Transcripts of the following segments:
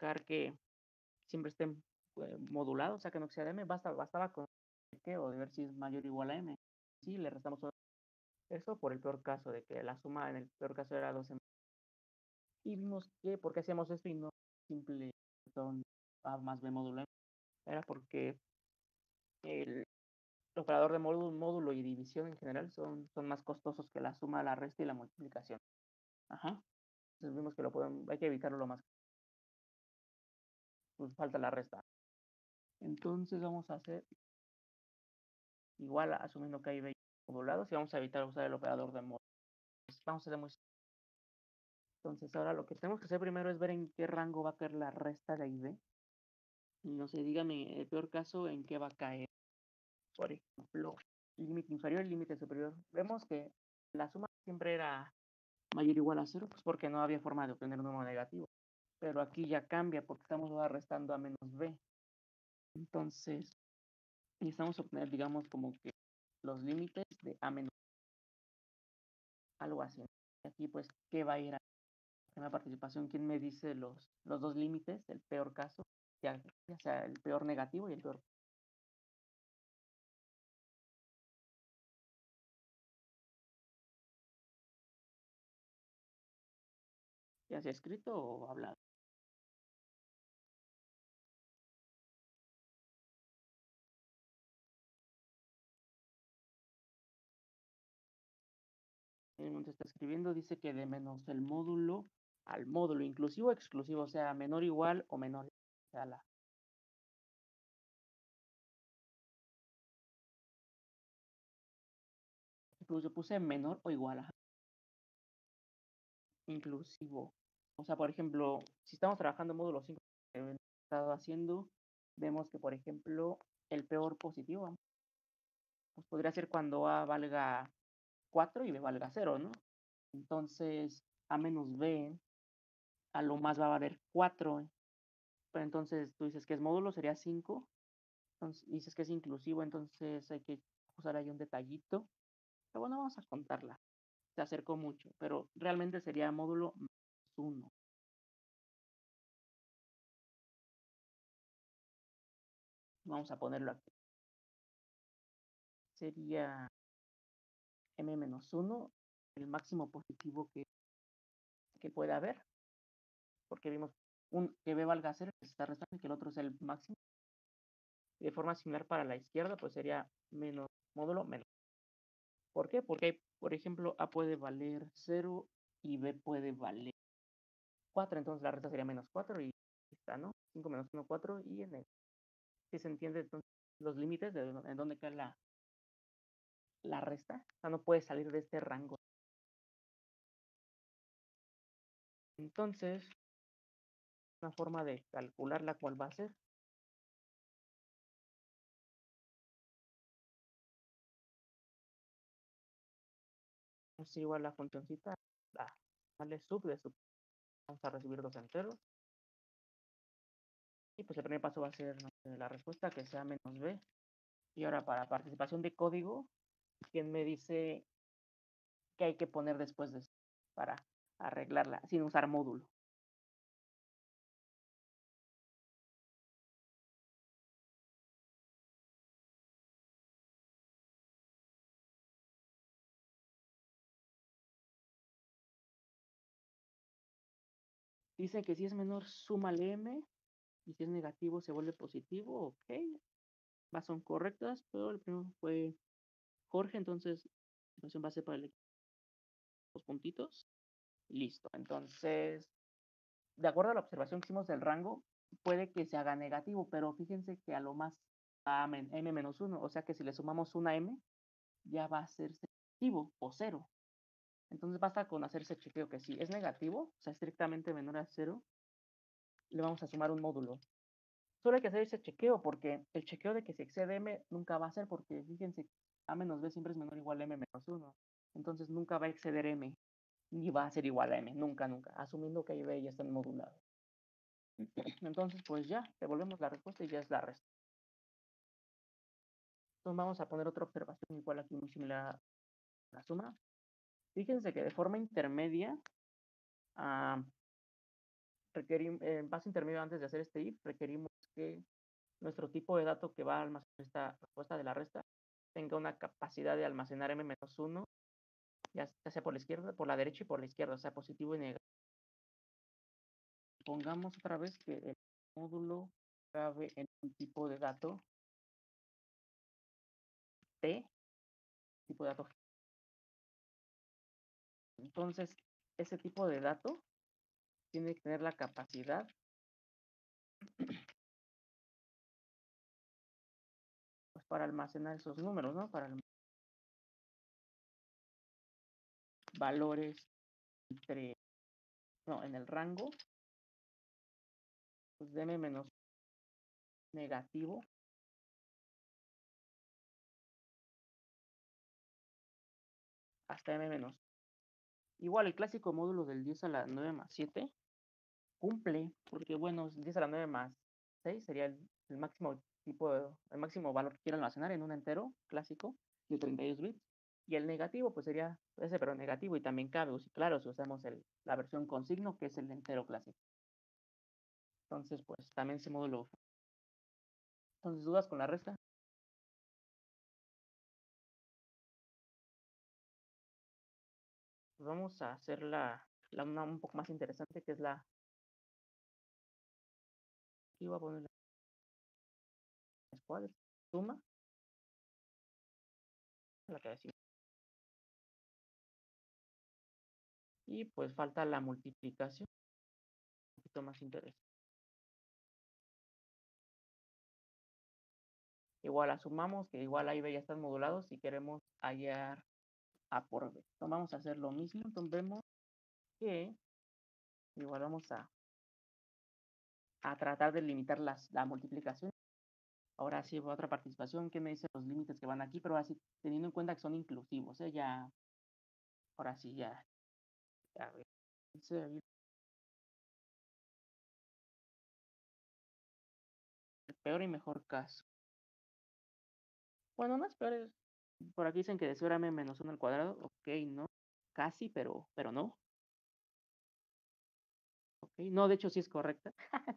buscar que siempre estén modulados, o sea, que no exceda m, bastaba con que o de ver si es mayor o igual a m. Sí, le restamos eso por el peor caso, de que la suma en el peor caso era 2m. Y vimos que, ¿por qué hacíamos esto y no simple son a más b módulo m? Era porque el operador de módulo y división en general son más costosos que la suma, la resta y la multiplicación. Ajá. Entonces vimos que hay que evitarlo lo más. Pues falta la resta. Entonces vamos a hacer igual asumiendo que hay b modulados y vamos a evitar usar el operador de módulo. Vamos a hacer muy. Entonces ahora lo que tenemos que hacer primero es ver en qué rango va a caer la resta de b. No sé, dígame el peor caso en qué va a caer. Por ejemplo, límite inferior y límite superior. Vemos que la suma siempre era mayor o igual a 0, pues porque no había forma de obtener un número negativo. Pero aquí ya cambia porque estamos ahora restando a menos b. Entonces, necesitamos obtener, digamos, como que los límites de a menos algo así. Y aquí, pues, ¿qué va a ir a la participación? ¿Quién me dice los dos límites del peor caso? Ya sea el peor negativo y el peor. Ya sea escrito o hablado. Donde está escribiendo dice que de menos el módulo al módulo, inclusivo o exclusivo, o sea, menor igual o menor. O sea, incluso puse menor o igual a inclusivo. O sea, por ejemplo, si estamos trabajando en módulo 5, que he estado haciendo, vemos que, por ejemplo, el peor positivo, pues podría ser cuando A valga 4 y B valga 0, ¿no? Entonces, A menos B, a lo más va a valer 4. Pero entonces tú dices que es módulo, sería 5. Entonces, dices que es inclusivo, entonces hay que usar ahí un detallito. Pero bueno, vamos a contarla. Se acercó mucho, pero realmente sería módulo más 1. Vamos a ponerlo aquí. Sería m-1, el máximo positivo que pueda haber, porque vimos que b valga 0, que se está restando, y que el otro es el máximo. Y de forma similar para la izquierda, pues sería menos módulo menos. ¿Por qué? Porque, por ejemplo, a puede valer 0 y b puede valer 4, entonces la resta sería menos 4 y está, ¿no? 5 menos 1, 4 y en el. Si se entiende entonces los límites de en dónde cae la resta, o sea, no puede salir de este rango. Entonces, una forma de calcular la cual va a ser es igual a la funcióncita, darle sub de sub. Vamos a recibir dos enteros. Y pues el primer paso va a ser la respuesta que sea menos b. Y ahora para participación de código, ¿quién me dice qué hay que poner después de eso para arreglarla sin usar módulo? Dice que si es menor, súmale m. Y si es negativo, se vuelve positivo. Ok. Ambas son correctas, pero el primero fue Jorge, entonces la situación va a ser para el dos puntitos. Listo. Entonces, de acuerdo a la observación que hicimos del rango, puede que se haga negativo, pero fíjense que a lo más a m-1, o sea que si le sumamos una m, ya va a ser negativo o 0. Entonces basta con hacer ese chequeo que si es negativo, o sea, estrictamente menor a 0, le vamos a sumar un módulo. Solo hay que hacer ese chequeo porque el chequeo de que si excede m nunca va a ser porque fíjense, a menos b siempre es menor o igual a m-1. Entonces nunca va a exceder m, ni va a ser igual a m, nunca, nunca, asumiendo que b ya están modulados. Entonces, pues ya, devolvemos la respuesta y ya es la resta. Entonces vamos a poner otra observación igual aquí muy similar a la suma. Fíjense que de forma intermedia, en paso intermedio antes de hacer este if, requerimos que nuestro tipo de dato que va a almacenar esta respuesta de la resta tenga una capacidad de almacenar m-1, ya sea por la izquierda, por la derecha y por la izquierda, o sea, positivo y negativo. Pongamos otra vez que el módulo cabe en un tipo de dato T, tipo de dato G. Entonces, ese tipo de dato tiene que tener la capacidad pues, para almacenar esos números, ¿no? Para valores en el rango pues, de m menos negativo hasta m menos. Igual, el clásico módulo del 10 a la 9 más 7 cumple, porque bueno, 10 a la 9 más 6 sería el máximo el máximo valor que quiero almacenar en un entero clásico de 32 bits. Y el negativo, pues sería ese, pero negativo, y también cabe, claro, si usamos la versión con signo, que es el entero clásico. Entonces, pues también ese módulo. Entonces, ¿dudas con la resta? Pues vamos a hacer una un poco más interesante, que es aquí voy a poner la escuadra, suma, la que decimos. Y pues falta la multiplicación, un poquito más interesante. Igual asumamos que igual A y B ya están modulados si queremos hallar A por B. Entonces vamos a hacer lo mismo. Entonces vemos que igual vamos a tratar de limitar la multiplicación. Ahora sí, otra participación que me dice los límites que van aquí, pero así teniendo en cuenta que son inclusivos. Ya, ahora sí, ya el peor y mejor caso. Bueno, no es peor. Por aquí dicen que de 0 a m menos 1 al cuadrado. Ok, no. Casi, pero no. Ok, no, de hecho sí es correcta.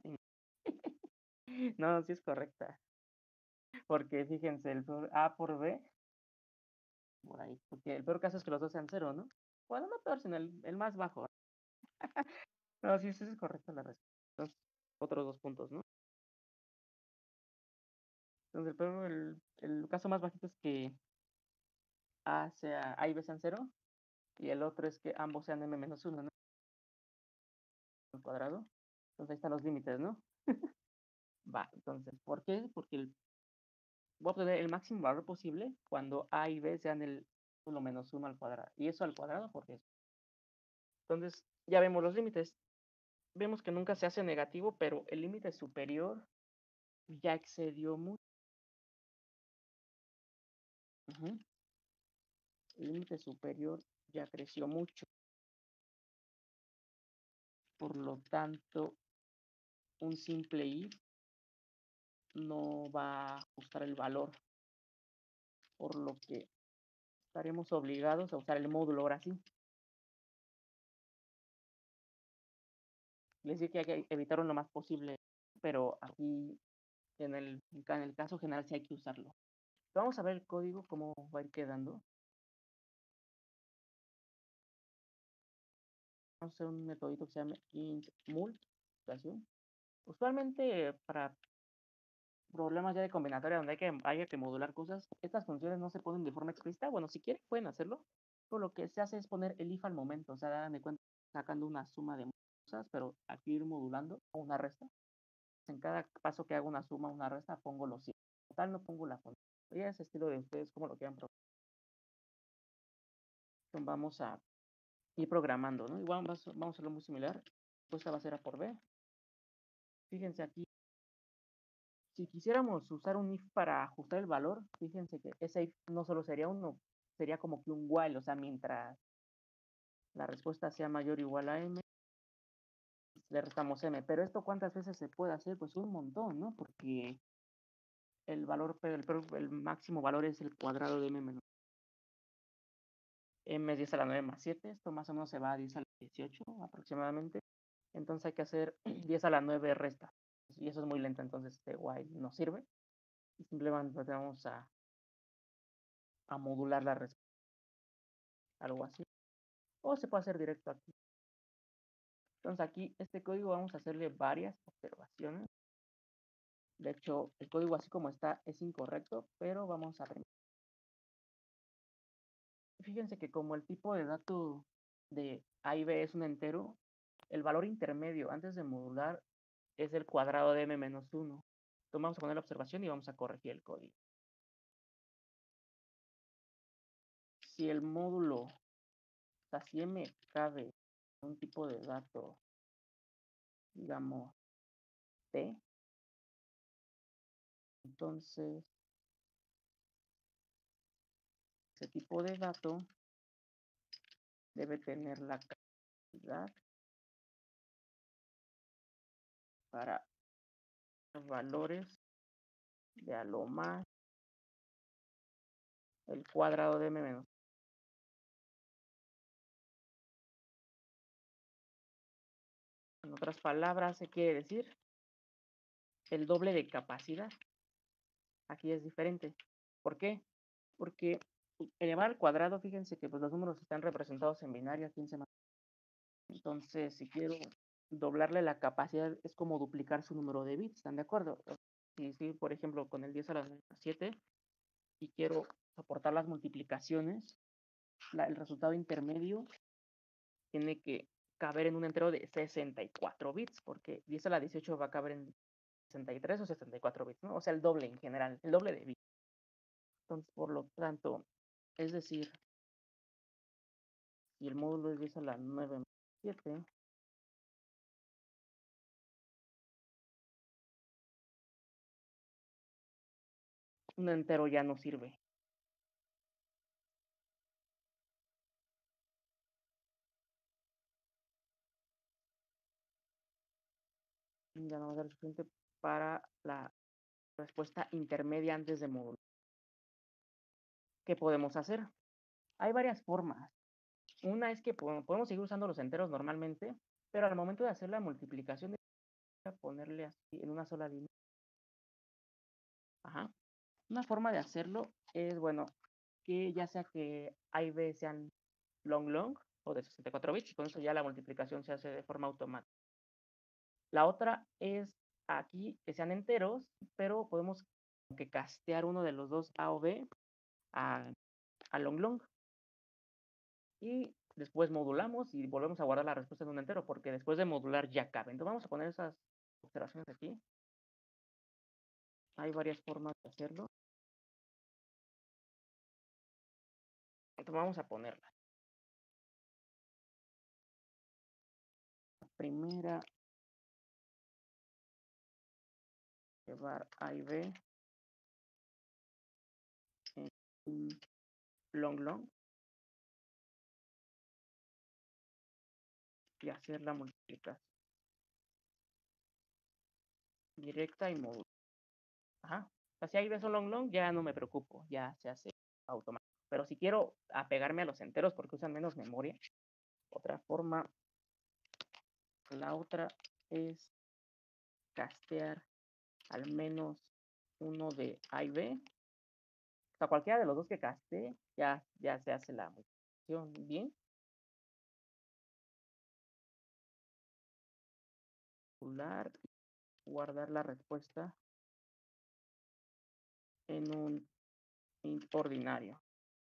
No, sí es correcta. Porque fíjense, el A por B, por ahí. Porque el peor caso es que los dos sean 0, ¿no? Bueno, no peor, sino el más bajo. No, sí, sí es correcta la respuesta. Entonces, otros 2 puntos, ¿no? Entonces, el caso más bajito es que A y B sean 0. Y el otro es que ambos sean m-1, ¿no? Al cuadrado. Entonces ahí están los límites, ¿no? Va, entonces, ¿por qué? Porque voy a obtener el máximo valor posible cuando A y B sean el 1 menos 1 al cuadrado. Y eso al cuadrado, porque es. Entonces, ya vemos los límites. Vemos que nunca se hace negativo, pero el límite superior ya excedió mucho. El límite superior ya creció mucho. Por lo tanto, un simple if no va a ajustar el valor. Por lo que estaremos obligados a usar el módulo ahora sí. Les dije que hay que evitarlo lo más posible, pero aquí en el caso general sí hay que usarlo. Vamos a ver el código, cómo va a ir quedando. Vamos a hacer un metodito que se llama int mult. Usualmente para problemas ya de combinatoria donde haya que modular cosas, estas funciones no se ponen de forma explícita. Bueno, si quieren pueden hacerlo, pero lo que se hace es poner el if al momento, o sea, dan de cuenta sacando una suma de cosas, pero aquí ir modulando o una resta. En cada paso que hago una suma o una resta pongo los 100. Total no pongo la función. Ya es estilo de ustedes como lo quieran. Vamos a ir programando, ¿no? Igual vamos a hacerlo muy similar. Esta va a ser A por B. Fíjense aquí. Si quisiéramos usar un if para ajustar el valor, fíjense que ese if no solo sería uno, sería como que un while, o sea, mientras la respuesta sea mayor o igual a m, le restamos m. Pero esto, ¿cuántas veces se puede hacer? Pues un montón, ¿no? Porque el valor, el máximo valor es el cuadrado de m menos. M es 10 a la 9 más 7. Esto más o menos se va a 10 a la 18 aproximadamente. Entonces hay que hacer 10 a la 9 resta. Y eso es muy lento, entonces este while no sirve. Y simplemente vamos a modular la respuesta. Algo así. O se puede hacer directo aquí. Entonces aquí, este código vamos a hacerle varias observaciones. De hecho, el código así como está es incorrecto, pero vamos a ver. Fíjense que como el tipo de dato de A y B es un entero, el valor intermedio antes de modular es el cuadrado de m-1. Entonces vamos a poner la observación y vamos a corregir el código. Si el módulo, o sea, si m cabe un tipo de dato, digamos, t, entonces ese tipo de dato debe tener la capacidad para valores de a lo más el cuadrado de m-. En otras palabras, se quiere decir el doble de capacidad. Aquí es diferente. ¿Por qué? Porque elevar al cuadrado, fíjense que pues, los números están representados en binario aquí en semana. Entonces, si quiero doblarle la capacidad, es como duplicar su número de bits, ¿están de acuerdo? Si por ejemplo, con el 10 a la 7, y quiero soportar las multiplicaciones, el resultado intermedio tiene que caber en un entero de 64 bits, porque 10 a la 18 va a caber en 63 o 64 bits, ¿no? O sea, el doble en general, el doble de bits. Entonces, por lo tanto, es decir, si el módulo es 10 a la 9 más 7, un entero ya no sirve. Ya no va a ser suficiente para la respuesta intermedia antes de módulo. ¿Qué podemos hacer? Hay varias formas. Una es que podemos seguir usando los enteros normalmente, pero al momento de hacer la multiplicación, de ponerle así en una sola línea. Ajá. Una forma de hacerlo es, bueno, que ya sea que A y B sean long o de 64 bits, con eso ya la multiplicación se hace de forma automática. La otra es aquí que sean enteros, pero podemos que castear uno de los dos A o B a long. Y después modulamos y volvemos a guardar la respuesta en un entero, porque después de modular ya cabe. Entonces vamos a poner esas observaciones aquí. Hay varias formas de hacerlo. Entonces vamos a ponerla. La primera, llevar A y B en un long y hacer la multiplicación directa y módulo. Ajá. O sea, si A y B son long, ya no me preocupo, ya se hace automático. Pero si quiero apegarme a los enteros porque usan menos memoria, otra forma, la otra es castear al menos uno de A y B. O sea, cualquiera de los dos que caste, ya se hace la multiplicación bien. Guardar la respuesta en un int ordinario.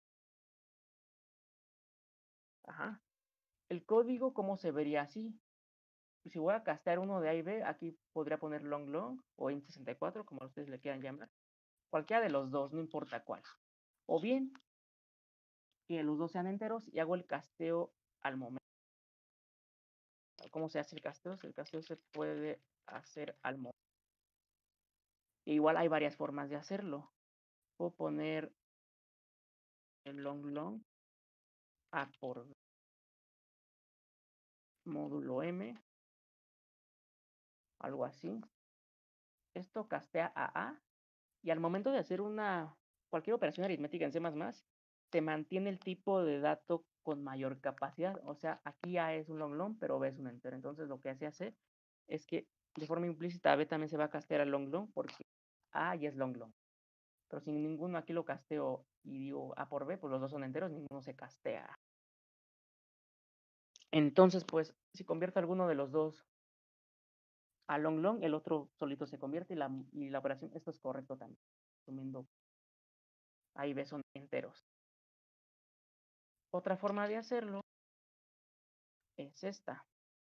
Ajá. El código, ¿cómo se vería así? Si voy a castear uno de A y B, aquí podría poner long o int64, como ustedes le quieran llamar. Cualquiera de los dos, no importa cuál. O bien, que los dos sean enteros y hago el casteo al momento. ¿Cómo se hace el casteo? El casteo se puede hacer al momento. Igual hay varias formas de hacerlo. Puedo poner el long A por módulo M, algo así. Esto castea a A y al momento de hacer cualquier operación aritmética en C++, se mantiene el tipo de dato con mayor capacidad. O sea, aquí A es un long long, pero B es un entero. Entonces lo que se hace es que de forma implícita B también se va a castear al long long porque A ya es long long. Pero si ninguno aquí lo casteo y digo A por B, pues los dos son enteros, ninguno se castea. Entonces, pues, si convierto alguno de los dos a long long, el otro solito se convierte y la operación, esto es correcto también. Asumiendo, ahí B son enteros. Otra forma de hacerlo es esta.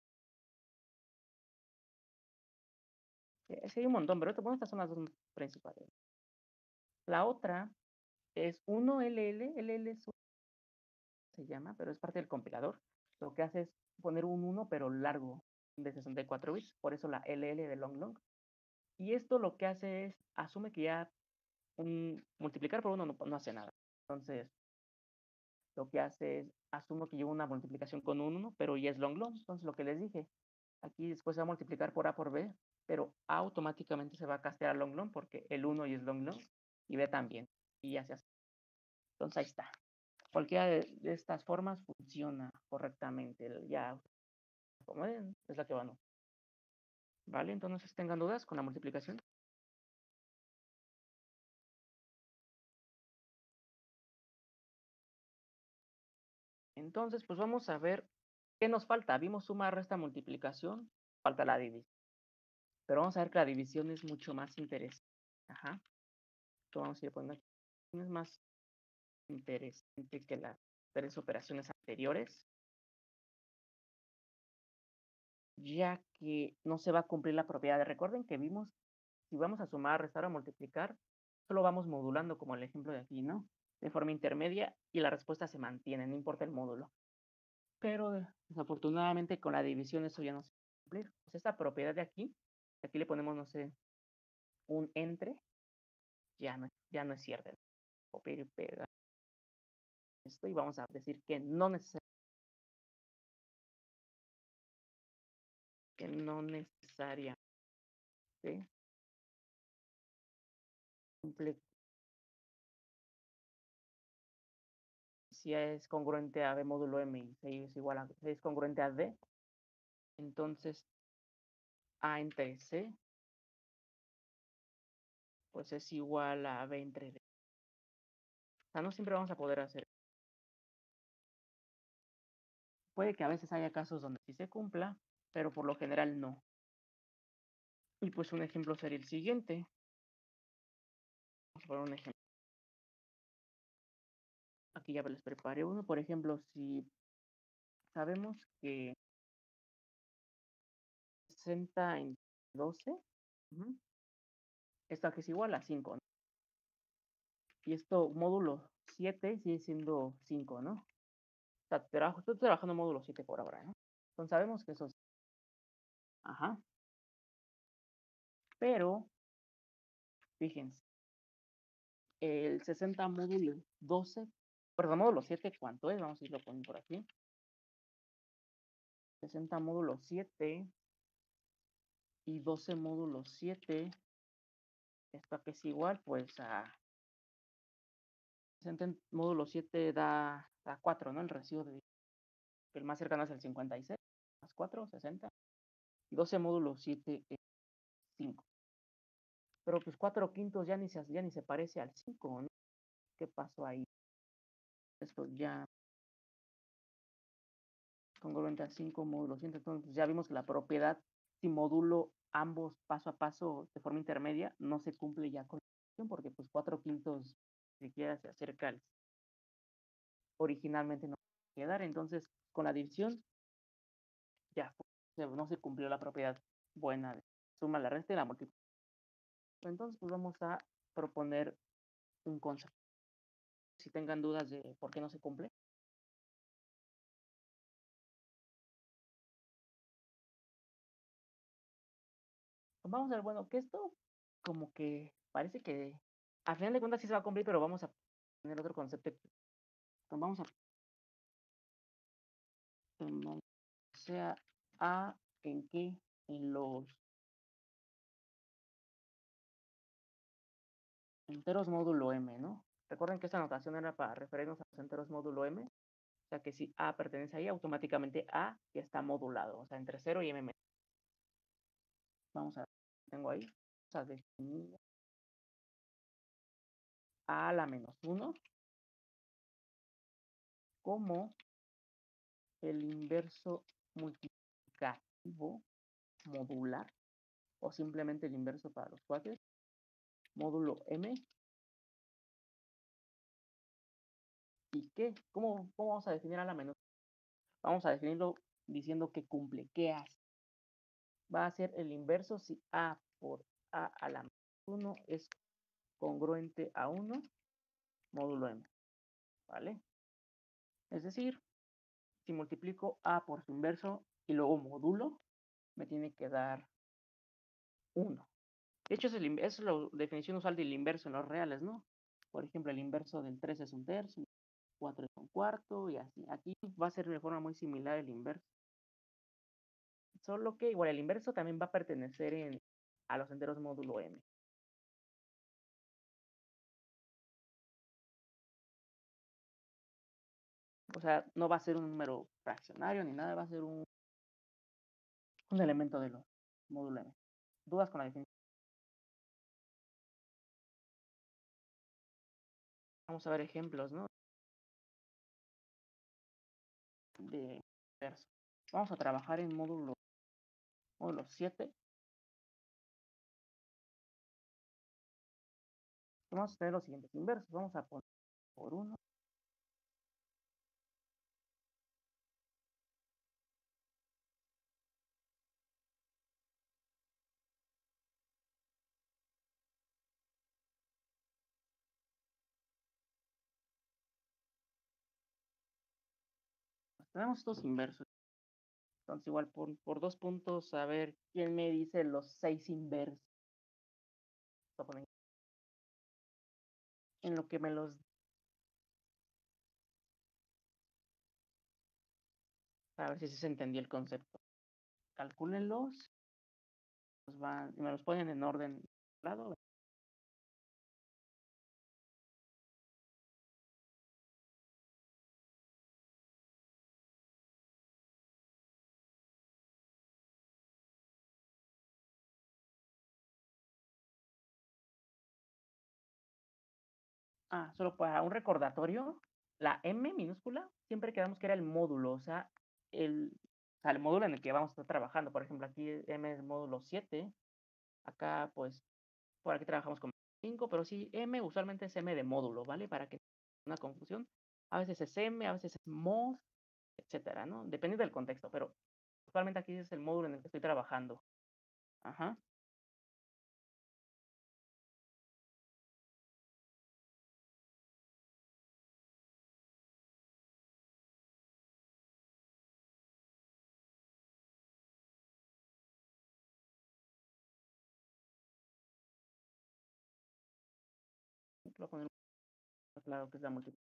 Sí, hay un montón, pero estas son las dos principales. La otra es 1LL, LL se llama, pero es parte del compilador. Lo que hace es poner un 1, pero largo, de 64 bits, por eso la LL de long long. Y esto lo que hace es, asume que ya multiplicar por 1 no hace nada. Entonces, lo que hace es, asumo que llevo una multiplicación con un 1, pero ya es long long. Entonces, lo que les dije, aquí después se va a multiplicar por A por B, pero A automáticamente se va a castear a long long porque el 1 y es long long y B también. Y ya se hace. Entonces, ahí está. Cualquiera de estas formas funciona correctamente. Ya, como ven, es la que van. ¿Vale? Entonces, tengan dudas con la multiplicación. Entonces, pues vamos a ver qué nos falta. Vimos suma, resta, multiplicación. Falta la división. Pero vamos a ver que la división es mucho más interesante. Ajá. Entonces, vamos a ir poniendo aquí. Es más interesante que las tres operaciones anteriores, ya que no se va a cumplir la propiedad. Recuerden que vimos, si vamos a sumar, restar o multiplicar, solo vamos modulando como el ejemplo de aquí, ¿no? De forma intermedia y la respuesta se mantiene, no importa el módulo. Pero desafortunadamente con la división eso ya no se va a cumplir. Pues esta propiedad de aquí le ponemos, no sé, un entre, ya no es cierta. Copiar y pegar esto y vamos a decir que no necesariamente cumple si es congruente a B módulo M y 6 es igual a 6 es congruente a D, entonces A entre C pues es igual a B entre D. O sea, no siempre vamos a poder hacer. Puede que a veces haya casos donde sí se cumpla, pero por lo general no. Y pues un ejemplo sería el siguiente. Vamos a poner un ejemplo. Aquí ya les preparé uno. Por ejemplo, si sabemos que 60 en 12, esto aquí es igual a 5, ¿no? Y esto módulo 7 sigue siendo 5, ¿no? O sea, estoy trabajando en módulo 7 por ahora, ¿no? Entonces sabemos que eso es. Ajá. Pero, fíjense, el 60 módulo 12, perdón, módulo 7, ¿cuánto es? Vamos a irlo poniendo por aquí. 60 módulo 7 y 12 módulo 7. Esto que es igual, pues a 60 módulo 7 da 4, ¿no? El residuo de el más cercano es el 56, más 4, 60. 12 módulo 7 es 5. Pero pues 4 quintos ya ni se parece al 5, ¿no? ¿Qué pasó ahí? Esto ya congruente a 5 módulos. Entonces pues ya vimos que la propiedad, si modulo ambos paso a paso de forma intermedia, no se cumple ya con la división, porque pues 4 quintos siquiera se acerca al originalmente no va a quedar. Entonces, con la división ya no se cumplió la propiedad buena de suma, la resta y la multiplicación. Entonces, pues vamos a proponer un concepto. Si tengan dudas de por qué no se cumple. Pues vamos a ver, bueno, que esto como que parece que a final de cuentas sí se va a cumplir, pero vamos a poner otro concepto. Entonces, vamos a poner, sea A en qué, en los enteros módulo M, ¿no? Recuerden que esta notación era para referirnos a los enteros módulo M. sea que si A pertenece ahí, automáticamente A ya está modulado, o sea, entre 0 y M menos. Vamos a, tengo ahí, vamos a definir A a la menos 1 como el inverso multiplicativo modular, o simplemente el inverso para los cuates, módulo M. ¿Y qué? ¿Cómo vamos a definir A a la menos 1? Vamos a definirlo diciendo que cumple, ¿qué hace? Va a ser el inverso si A por A a la menos 1 es congruente a 1 módulo M, ¿vale? Es decir, si multiplico A por su inverso y luego modulo, me tiene que dar 1. De hecho, es la definición usual del inverso en los reales, ¿no? Por ejemplo, el inverso del 3 es un tercio, 4 es un cuarto, y así. Aquí va a ser de forma muy similar el inverso. Solo que igual el inverso también va a pertenecer a los enteros módulo M. O sea, no va a ser un número fraccionario ni nada, va a ser un elemento de los módulo M. ¿Dudas con la definición? Vamos a ver ejemplos, ¿no? De inverso. Vamos a trabajar en módulo 7. Vamos a tener los siguientes inversos. Vamos a poner por 1. Tenemos estos inversos. Entonces, igual por 2 puntos, a ver quién me dice los 6 inversos. En lo que me los. A ver si se entendió el concepto. Calcúlenlos. Y me los ponen en orden lado. Solo para un recordatorio, la M minúscula siempre quedamos que era el módulo, o sea, el módulo en el que vamos a estar trabajando. Por ejemplo, aquí M es módulo 7, acá pues por aquí trabajamos con 5, pero sí, M usualmente es M de módulo, ¿vale? Para que no haya una confusión. A veces es M, a veces es mod, etcétera, ¿no? Depende del contexto, pero usualmente aquí es el módulo en el que estoy trabajando. Ajá. Voy a poner más claro que es la multiplicación.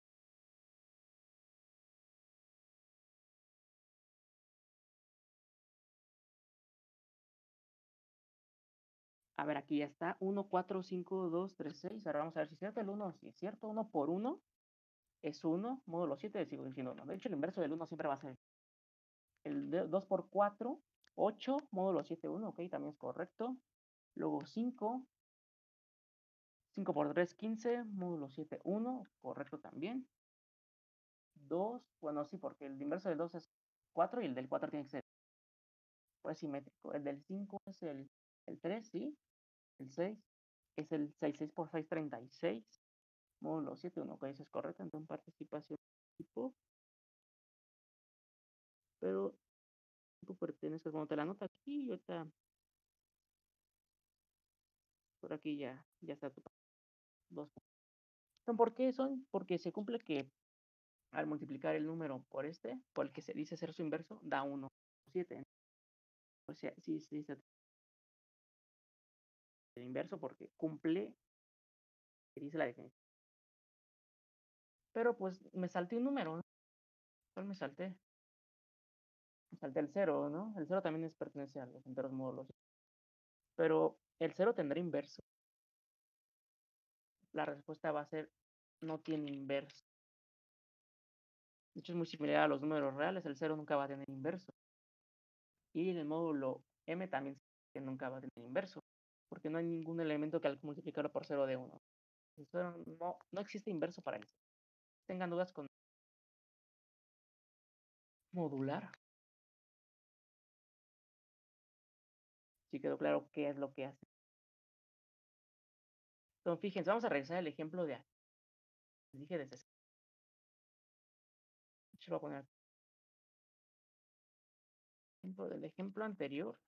A ver, aquí ya está. 1, 4, 5, 2, 3, 6. Ahora vamos a ver si es cierto el 1. Si es cierto, 1 por 1 es 1. Módulo 7 sigo diciendo 1. De hecho, el inverso del 1 siempre va a ser el 2 por 4, 8. Módulo 7, 1. Ok, también es correcto. Luego 5. 5 por 3, 15. Módulo 7, 1. Correcto también. 2. Bueno, sí, porque el inverso del 2 es 4 y el del 4 tiene que ser pues, simétrico. El del 5 es el 3, ¿sí? El 6 es el 6. 6 por 6, 36. Módulo 7, 1, ok, eso es correcto. Entonces, participación tipo, pero tú perteneces, cuando te la nota aquí, y ahorita por aquí ya está tu 2. ¿Por qué son? Porque se cumple que al multiplicar el número por el que se dice ser su inverso, da 1, 7. O sea, sí, sí, el inverso porque cumple, que dice la definición. Pero pues me salté un número, ¿no? ¿Cuál me salté? Me salté el 0, ¿no? El 0 también pertenece a los enteros módulos. Pero el 0 tendrá inverso. La respuesta va a ser no tiene inverso. De hecho, es muy similar a los números reales, el 0 nunca va a tener inverso. Y en el módulo m también que nunca va a tener inverso, porque no hay ningún elemento que al multiplicarlo por 0 de 1. No existe inverso para eso. Tengan dudas con modular. Si quedó claro qué es lo que hace. Entonces, fíjense, vamos a regresar al ejemplo de aquí. Les dije de 60. Yo voy a poner del ejemplo anterior.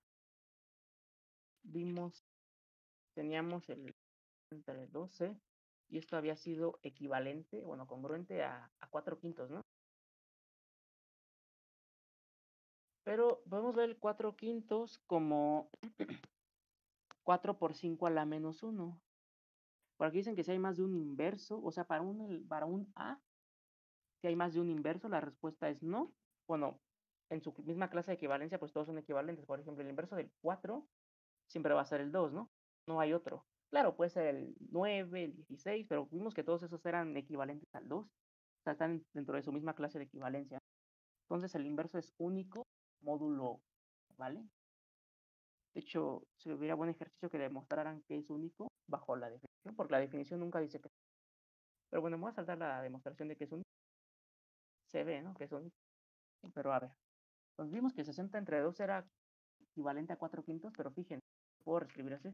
Teníamos el entre 12 y esto había sido equivalente, bueno, congruente a 4 quintos, ¿no? Pero podemos ver el 4 quintos como 4 por 5 a la menos 1. Por aquí dicen que si hay más de un inverso, o sea, para un A, si hay más de un inverso, la respuesta es no. Bueno, en su misma clase de equivalencia, pues todos son equivalentes. Por ejemplo, el inverso del 4 siempre va a ser el 2, ¿no? No hay otro. Claro, puede ser el 9, el 16, pero vimos que todos esos eran equivalentes al 2. O sea, están dentro de su misma clase de equivalencia. Entonces, el inverso es único, módulo, ¿vale? De hecho, si hubiera buen ejercicio que demostraran que es único bajo la definición, porque la definición nunca dice que. Pero bueno, me voy a saltar la demostración de que es único. Se ve, ¿no? Que es único. Pero a ver, entonces vimos que 60 entre 2 era equivalente a 4 quintos, pero fíjense, puedo reescribir así.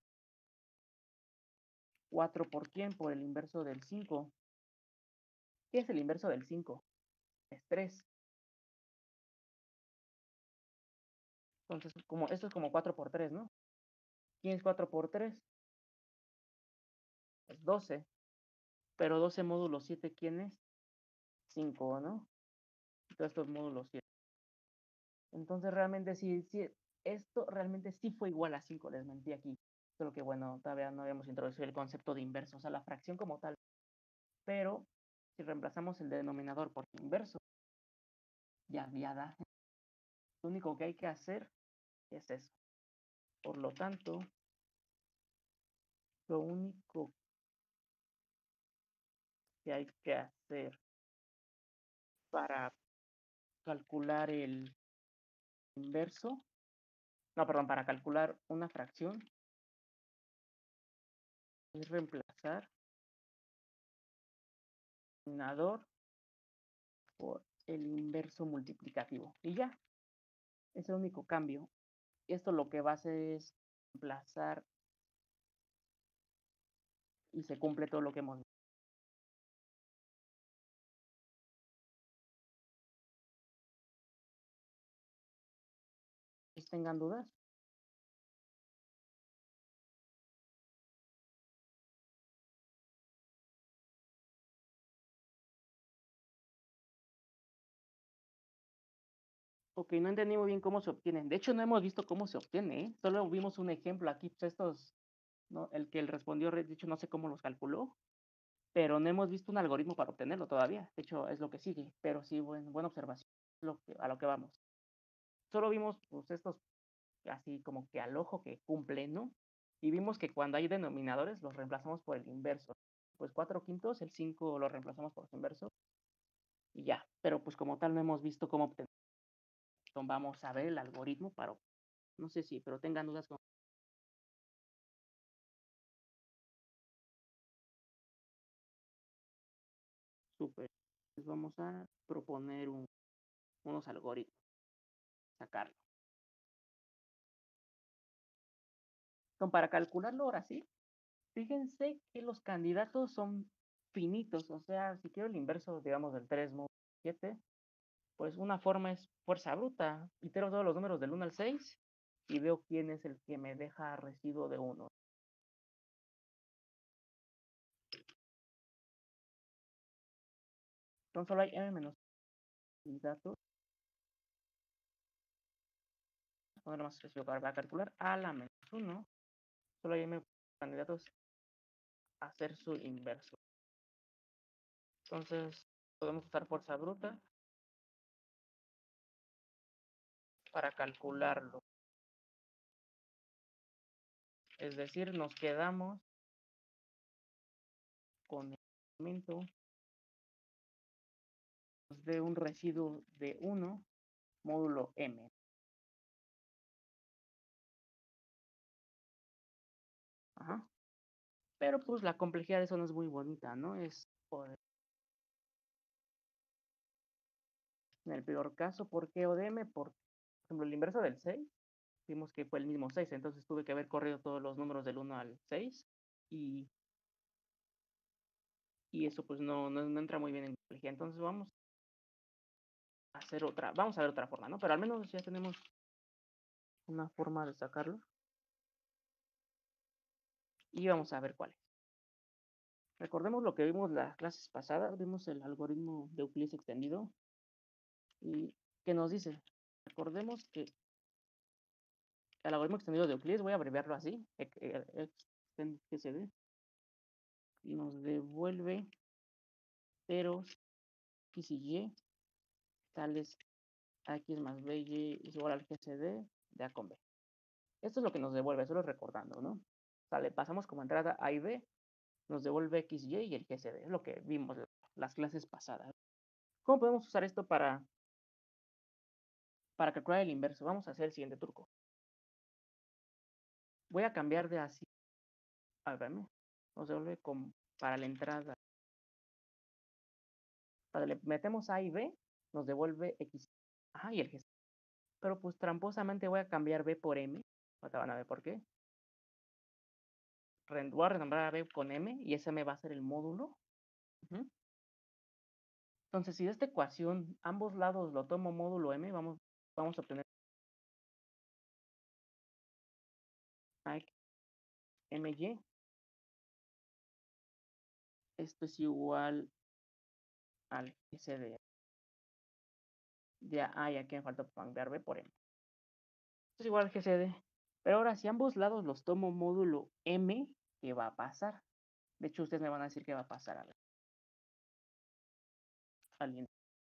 4 por quién, por el inverso del 5. ¿Qué es el inverso del 5? Es 3. Entonces, como, esto es como 4 por 3, ¿no? ¿Quién es 4 por 3? Es 12. Pero 12 módulo 7, ¿quién es? 5, ¿no? Entonces, estos módulos 7. Entonces, realmente sí, esto realmente sí fue igual a 5, les mentí aquí. Solo que, bueno, todavía no habíamos introducido el concepto de inverso, o sea, la fracción como tal. Pero, si reemplazamos el denominador por inverso, ya da. Lo único que hay que hacer es eso. Por lo tanto, lo único que hay que hacer para calcular el inverso, no, perdón, para calcular una fracción es reemplazar el denominador por el inverso multiplicativo. Y ya, es el único cambio. Esto lo que va a hacer es reemplazar y se cumple todo lo que hemos visto. ¿Tengan dudas? Ok, no entendí muy bien cómo se obtienen. De hecho, no hemos visto cómo se obtiene, ¿eh? Solo vimos un ejemplo aquí, pues estos, ¿no? El que él respondió, de hecho, no sé cómo los calculó, pero no hemos visto un algoritmo para obtenerlo todavía. De hecho, es lo que sigue, pero sí, buena observación, a lo que vamos. Solo vimos, pues, estos así como que al ojo que cumplen, ¿no? Y vimos que cuando hay denominadores los reemplazamos por el inverso. Pues 4 quintos, el 5 lo reemplazamos por su inverso y ya. Pero pues como tal no hemos visto cómo obtener. Entonces, vamos a ver el algoritmo para. No sé si, pero tengan dudas con. Súper. Pues vamos a proponer unos algoritmos. Sacarlo. Entonces, para calcularlo ahora sí, fíjense que los candidatos son finitos. O sea, si quiero el inverso, digamos, del 3 módulo 7, pues una forma es fuerza bruta. Itero todos los números del 1 al 6 y veo quién es el que me deja residuo de 1. Entonces solo hay m menos candidatos. Poner más residuo para calcular a la menos 1. Solo hay m candidatos a hacer su inverso. Entonces podemos usar fuerza bruta para calcularlo. Es decir, nos quedamos con el elemento nos dé un residuo de 1 módulo m. Ajá. Pero pues la complejidad de eso no es muy bonita, ¿no? Es en el peor caso, ¿por qué ODM? Por ejemplo, el inverso del 6, vimos que fue el mismo 6, entonces tuve que haber corrido todos los números del 1 al 6 y, y eso pues no entra muy bien en complejidad. Entonces vamos vamos a ver otra forma, ¿no? Pero al menos ya tenemos una forma de sacarlo y vamos a ver cuál es. Recordemos lo que vimos las clases pasadas, vimos el algoritmo de Euclides extendido y ¿qué nos dice? Recordemos que el algoritmo extendido de Euclides, voy a abreviarlo así, XTD, y nos devuelve ceros x y y tales a x más by es igual al GCD de A con B. Esto es lo que nos devuelve, solo recordando, ¿no? O sea, le pasamos como entrada A y B, nos devuelve XY y el GCD, es lo que vimos las clases pasadas. ¿Cómo podemos usar esto para calcular el inverso? Vamos a hacer el siguiente truco. Voy a cambiar de así a B, nos devuelve para la entrada. Cuando le metemos A y B, nos devuelve X. Ah, y el GCD. Pero pues tramposamente voy a cambiar B por M. Ahorita van a ver por qué. Voy a renombrar a B con M y ese me va a ser el módulo. Entonces, si de esta ecuación ambos lados lo tomo módulo M, vamos a obtener my. Esto es igual al GCD de A y aquí me falta cambiar B por M. Esto es igual al GCD. Pero ahora, si ambos lados los tomo módulo M, ¿qué va a pasar? De hecho, ustedes me van a decir qué va a pasar. Alguien.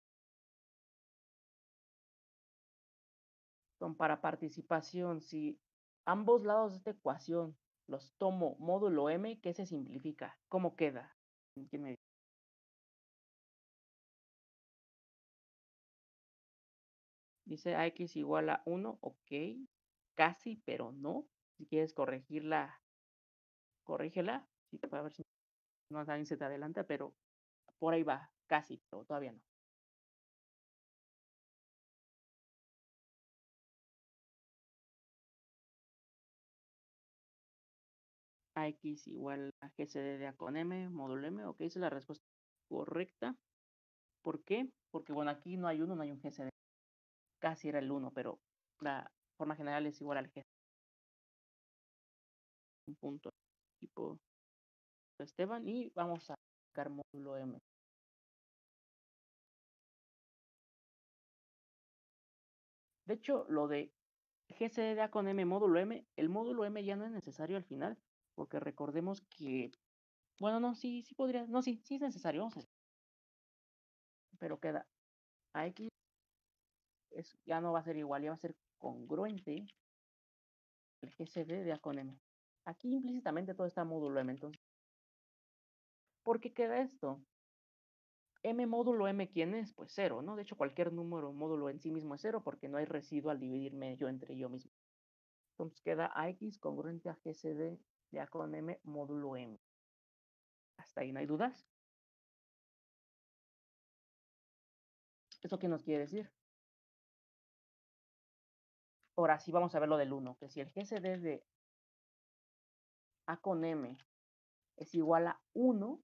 Para participación, si ambos lados de esta ecuación los tomo módulo M, ¿qué se simplifica? ¿Cómo queda? ¿Quién me dice? Dice AX igual a 1, ok. Casi, pero no. Si quieres corregirla, corrígela. Sí, para ver si no alguien se te adelanta, pero por ahí va. Casi, pero todavía no. AX igual a GCD de A con M, módulo M. Ok, esa es la respuesta correcta. ¿Por qué? Porque bueno, aquí no hay 1, no hay un GCD. Casi era el 1, pero la forma general es igual al GCD. Un punto tipo Esteban y vamos a sacar módulo M. De hecho, lo de GCD con M módulo M, el módulo M ya no es necesario al final, porque recordemos que, bueno, no, sí podría, no, sí es necesario, vamos a ver, pero queda AX, ya no va a ser igual, ya va a ser congruente el GCD de A con M. Aquí implícitamente todo está módulo M, entonces, ¿por qué queda esto? M módulo M, ¿quién es? Pues 0, ¿no? De hecho, cualquier número módulo en sí mismo es 0 porque no hay residuo al dividirme yo entre yo mismo. Entonces queda AX congruente a GCD de A con M módulo M. Hasta ahí no hay dudas. ¿Eso qué nos quiere decir? Ahora sí vamos a ver lo del 1, que si el GCD de A con M es igual a 1,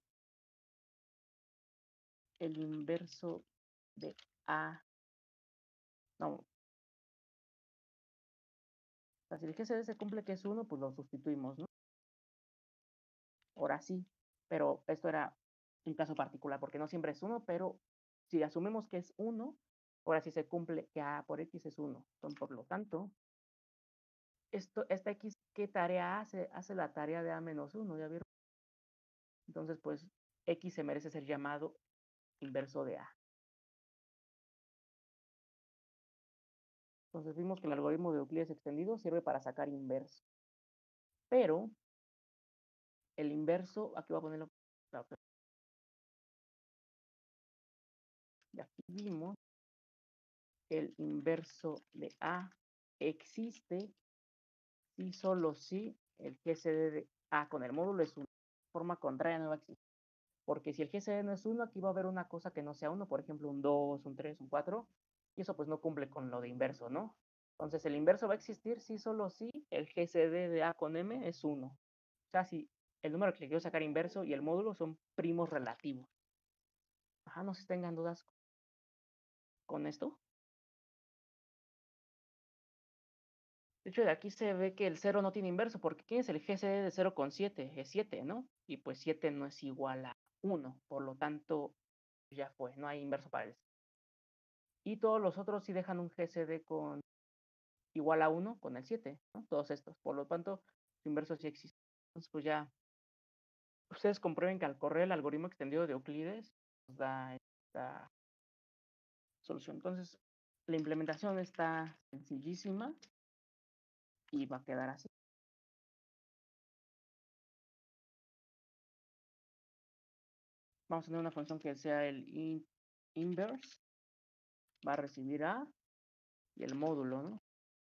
el inverso de A, no, o sea, si el GCD se cumple que es 1, pues lo sustituimos, ¿no? Ahora sí, pero esto era un caso particular, porque no siempre es 1, pero si asumimos que es 1, ahora sí se cumple que A por X es 1. Entonces, por lo tanto, esta X, ¿qué tarea hace? Hace la tarea de A menos 1, ¿ya vieron? Entonces, pues, X se merece ser llamado inverso de A. Entonces, vimos que el algoritmo de Euclides extendido sirve para sacar inverso. Pero, el inverso, aquí voy a ponerlo, de aquí. vimos el inverso de A existe si solo si el GCD de A con el módulo es 1. De forma contraria no va a existir. Porque si el GCD no es 1, aquí va a haber una cosa que no sea 1, por ejemplo, un 2, un 3, un 4, y eso pues no cumple con lo de inverso, ¿no? Entonces el inverso va a existir si solo si el GCD de A con M es 1. O sea, si el número que le quiero sacar inverso y el módulo son primos relativos. Ajá, no se tengan dudas con esto. De hecho, de aquí se ve que el 0 no tiene inverso, porque ¿quién es el GCD de 0,7? Es 7, ¿no? Y pues 7 no es igual a 1, por lo tanto, ya fue, no hay inverso para el 0. Y todos los otros sí dejan un GCD con igual a 1 con el 7, ¿no? Todos estos, por lo tanto, su inverso sí existe. Entonces, pues ya, ustedes comprueben que al correr el algoritmo extendido de Euclides nos da esta solución. Entonces, la implementación está sencillísima y va a quedar así. Vamos a tener una función que sea el inverse, va a recibir A y el módulo, ¿no?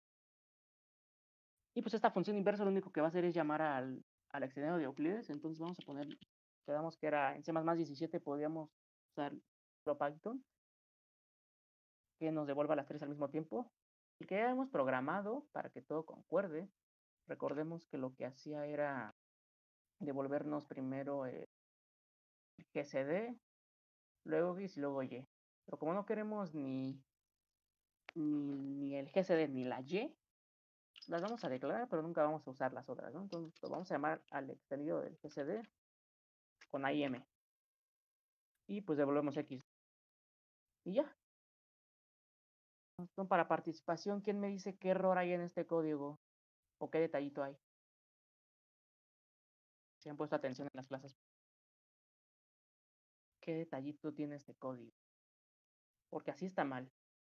Y pues esta función inversa lo único que va a hacer es llamar al extendido de Euclides. Entonces vamos a poner, quedamos que era en C++17 podíamos usar Python, que nos devuelva las tres al mismo tiempo. El que ya hemos programado para que todo concuerde. Recordemos que lo que hacía era devolvernos primero el GCD, luego X y luego Y. Pero como no queremos ni el GCD ni la Y, las vamos a declarar, pero nunca vamos a usar las otras, ¿no? Entonces lo vamos a llamar al extendido del GCD con AIM. Y pues devolvemos X. Y ya. Entonces, para participación, ¿quién me dice qué error hay en este código? ¿O qué detallito hay? Si han puesto atención en las clases. ¿Qué detallito tiene este código? Porque así está mal.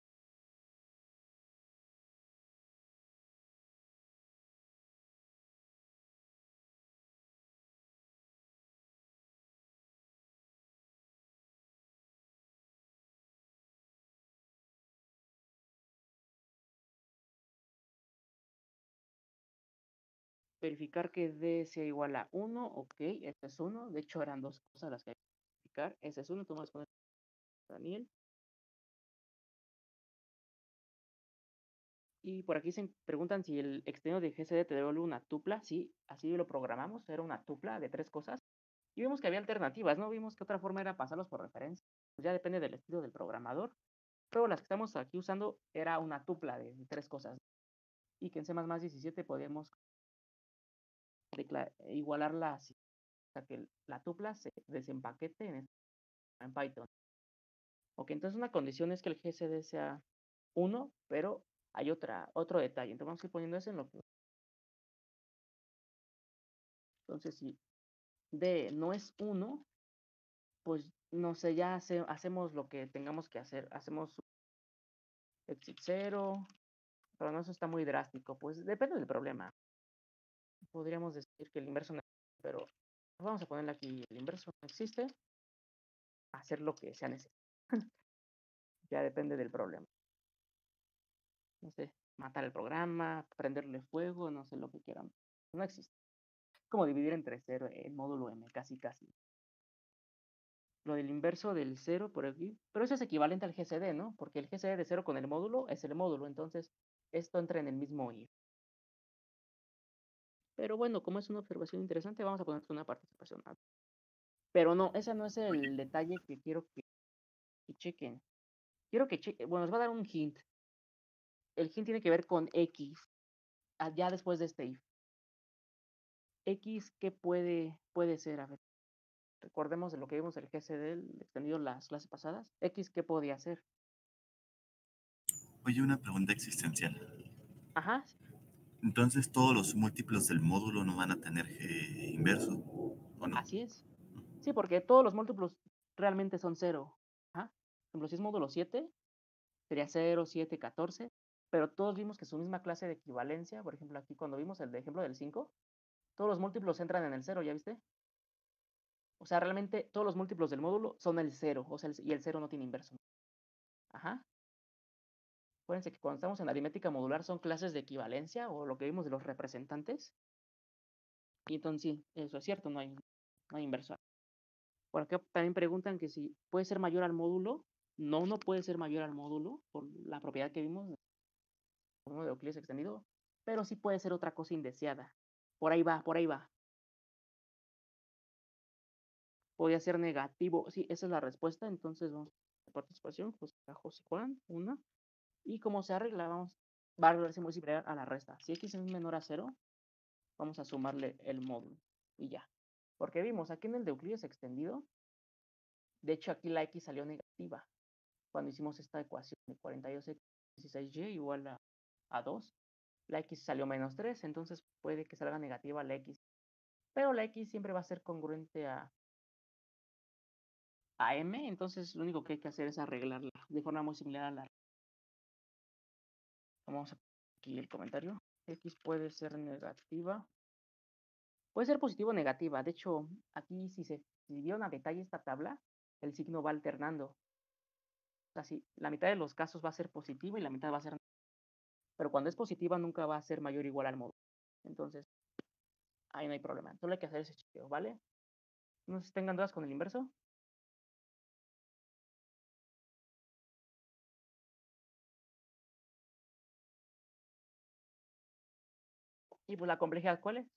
Verificar que D sea igual a 1. Ok, este es 1. De hecho, eran dos cosas las que hay que verificar. Ese es 1. Tú vas a poner Daniel. Y por aquí se preguntan si el extendido de GCD te devuelve una tupla. Sí, así lo programamos. Era una tupla de tres cosas. Y vimos que había alternativas, ¿no? Vimos que otra forma era pasarlos por referencia. Pues ya depende del estilo del programador. Pero las que estamos aquí usando era una tupla de tres cosas. Y que en C++17 podíamos igualarla así. O sea, que la tupla se desempaquete en Python. Ok, entonces una condición es que el GCD sea 1, pero hay otro detalle. Entonces vamos a ir poniendo eso en lo que... Entonces, si D no es 1, pues no sé, ya hacemos lo que tengamos que hacer. Hacemos exit 0, pero no, eso está muy drástico. Pues depende del problema. Podríamos decir que el inverso no existe, pero vamos a ponerle aquí el inverso no existe. Hacer lo que sea necesario. Ya depende del problema. No sé, matar el programa, prenderle fuego, no sé lo que quieran. No existe. Como dividir entre 0 el módulo m, casi casi. Lo del inverso del 0 por aquí, pero eso es equivalente al GCD, ¿no? Porque el GCD de 0 con el módulo es el módulo, entonces esto entra en el mismo if. Pero bueno, como es una observación interesante, vamos a poner una participación. Pero no, ese no es el detalle que quiero que chequen. Quiero que chequen, bueno, les voy a dar un hint. El hint tiene que ver con X, ya después de este if. X, ¿qué puede ser? A ver, recordemos de lo que vimos el GCD, el extendido las clases pasadas. X, ¿qué podía ser? Oye, una pregunta existencial. Ajá, Entonces, ¿todos los múltiplos del módulo no van a tener inverso? ¿O no? así es. Sí, porque todos los múltiplos realmente son 0. Ajá. Por ejemplo, si es módulo 7, sería 0, 7, 14. Pero todos vimos que su misma clase de equivalencia, por ejemplo, aquí cuando vimos el de ejemplo del 5, todos los múltiplos entran en el 0, ¿ya viste? O sea, realmente todos los múltiplos del módulo son el 0, o sea, y el 0 no tiene inverso. Ajá. Acuérdense que cuando estamos en aritmética modular son clases de equivalencia o lo que vimos de los representantes. Y entonces sí, eso es cierto, no hay inverso. Por acá también preguntan que si puede ser mayor al módulo. No, no puede ser mayor al módulo por la propiedad que vimos de Euclides extendido, pero sí puede ser otra cosa indeseada. Por ahí va, por ahí va. Podría ser negativo. Sí, esa es la respuesta. Entonces vamos a participación. José, José Juan, una. Y como se arregla, va a volverse muy similar a la resta. Si x es menor a 0, vamos a sumarle el módulo. Y ya. Porque vimos aquí en el de Euclides extendido, de hecho aquí la x salió negativa. Cuando hicimos esta ecuación de 42x 16y igual a 2, la x salió menos 3, entonces puede que salga negativa la x. Pero la x siempre va a ser congruente a m, entonces lo único que hay que hacer es arreglarla de forma muy similar a la. Vamos a aquí el comentario. X puede ser negativa. Puede ser positiva o negativa. De hecho, aquí si vieron a detalle esta tabla, el signo va alternando. O sea, si la mitad de los casos va a ser positiva y la mitad va a ser negativa. Pero cuando es positiva nunca va a ser mayor o igual al módulo. Entonces, ahí no hay problema. Solo hay que hacer ese chequeo, ¿vale? No sé si tengan dudas con el inverso. Y pues la complejidad, ¿cuál es?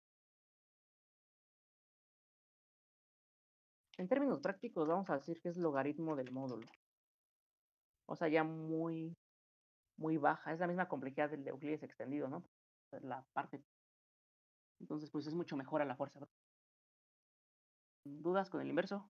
En términos prácticos vamos a decir que es logaritmo del módulo. O sea, ya muy, muy baja. Es la misma complejidad del de Euclides extendido, ¿no? La parte. Entonces, pues es mucho mejor a la fuerza. ¿Dudas con el inverso?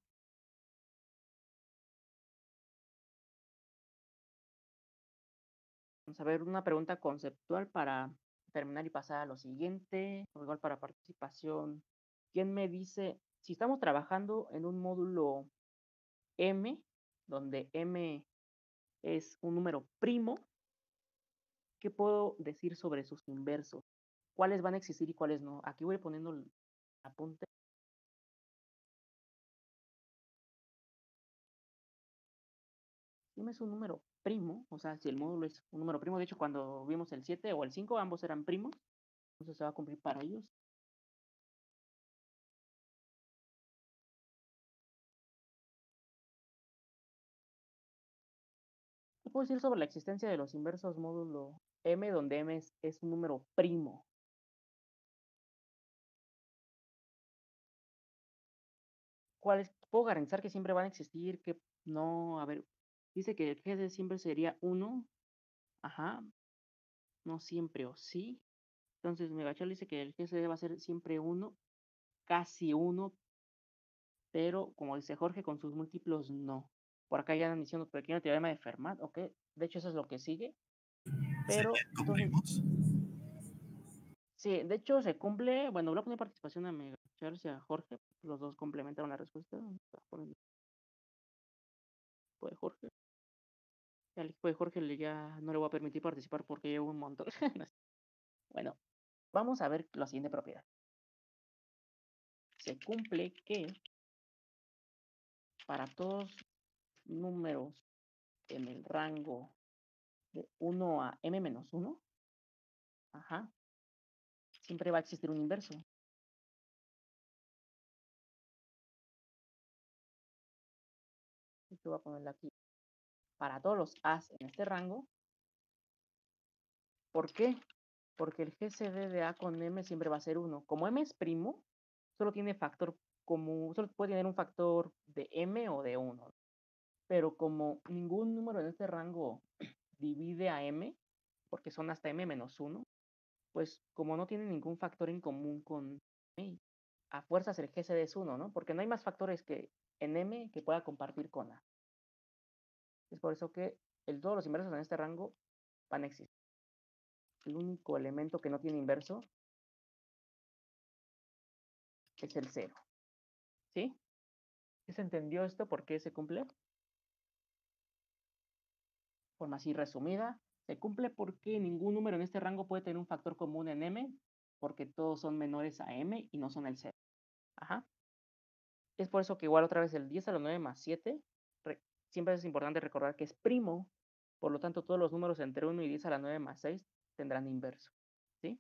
Vamos a ver una pregunta conceptual para terminar y pasar a lo siguiente, o igual para participación. ¿Quién me dice, si estamos trabajando en un módulo M, donde M es un número primo, qué puedo decir sobre sus inversos? ¿Cuáles van a existir y cuáles no? Aquí voy poniendo el apunte. Si M es un número primo, o sea, si el módulo es un número primo, de hecho cuando vimos el 7 o el 5, ambos eran primos, entonces se va a cumplir para ellos. ¿Qué puedo decir sobre la existencia de los inversos módulo M, donde M es un número primo? ¿Cuáles puedo garantizar que siempre van a existir? Que no, a ver, dice que el GD siempre sería 1, ajá, no siempre o sí. Entonces Megachal dice que el GCD va a ser siempre 1, casi 1, pero como dice Jorge, con sus múltiplos no. Por acá ya andan diciendo pequeño teorema de Fermat, ok, de hecho eso es lo que sigue, Sería pero como entonces, vimos. sí, de hecho se cumple, bueno, voy a poner participación a Megachal y a Jorge, los dos complementaron la respuesta, el equipo de Jorge. Al equipo de Jorge ya no le voy a permitir participar porque llevo un montón. Bueno, vamos a ver la siguiente propiedad. Se cumple que para todos números en el rango de 1 a m-1, ajá, siempre va a existir un inverso. Esto voy a ponerle aquí. Para todos los a's en este rango. ¿Por qué? Porque el GCD de A con M siempre va a ser 1. Como M es primo, solo tiene factor común, solo puede tener un factor de M o de 1. Pero como ningún número en este rango divide a M, porque son hasta m-1, pues como no tiene ningún factor en común con M, a fuerzas el GCD es 1, ¿no? Porque no hay más factores que en M que pueda compartir con A. Es por eso que todos los inversos en este rango van a existir. El único elemento que no tiene inverso es el 0. ¿Sí? ¿Se entendió esto? ¿Por qué se cumple? Forma así resumida. Se cumple porque ningún número en este rango puede tener un factor común en M, porque todos son menores a M y no son el 0. Ajá. Es por eso que igual otra vez el 10 a la 9 más 7 siempre es importante recordar que es primo, por lo tanto, todos los números entre 1 y 10 a la 9 más 6 tendrán inverso, ¿sí?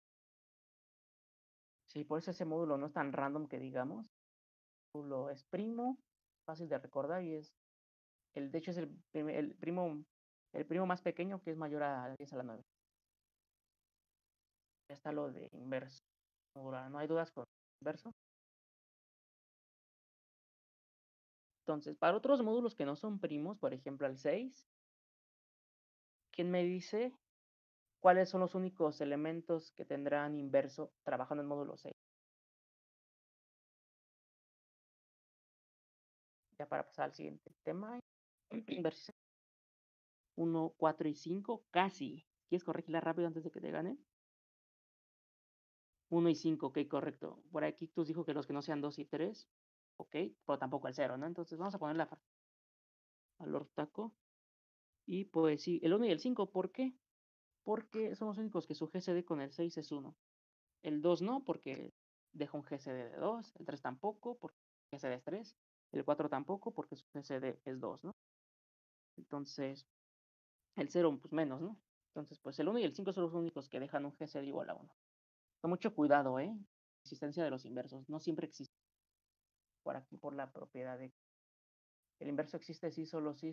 Sí, por eso ese módulo no es tan random que digamos. El módulo es primo, fácil de recordar y de hecho es el primo más pequeño que es mayor a 10 a la 9. Ya está lo de inverso. Ahora, ¿no hay dudas con inverso? Entonces, para otros módulos que no son primos, por ejemplo, el 6, ¿quién me dice cuáles son los únicos elementos que tendrán inverso trabajando en módulo 6? Ya para pasar al siguiente tema. Inversión 1, 4 y 5, casi. ¿Quieres corregirla rápido antes de que te gane? 1 y 5, ok, correcto. Por aquí tú dijo que los que no sean 2 y 3, ok, pero tampoco el 0, ¿no? Entonces vamos a poner la valor taco. Y pues sí, el 1 y el 5, ¿por qué? Porque son los únicos que su GCD con el 6 es 1. El 2 no, porque deja un GCD de 2. El 3 tampoco, porque su GCD es 3. El 4 tampoco, porque su GCD es 2, ¿no? Entonces, el 0, pues menos, ¿no? Entonces, pues el 1 y el 5 son los únicos que dejan un GCD igual a 1. Con mucho cuidado, ¿eh? Existencia de los inversos. No siempre existe por aquí, por la propiedad de el inverso existe sí, solo sí.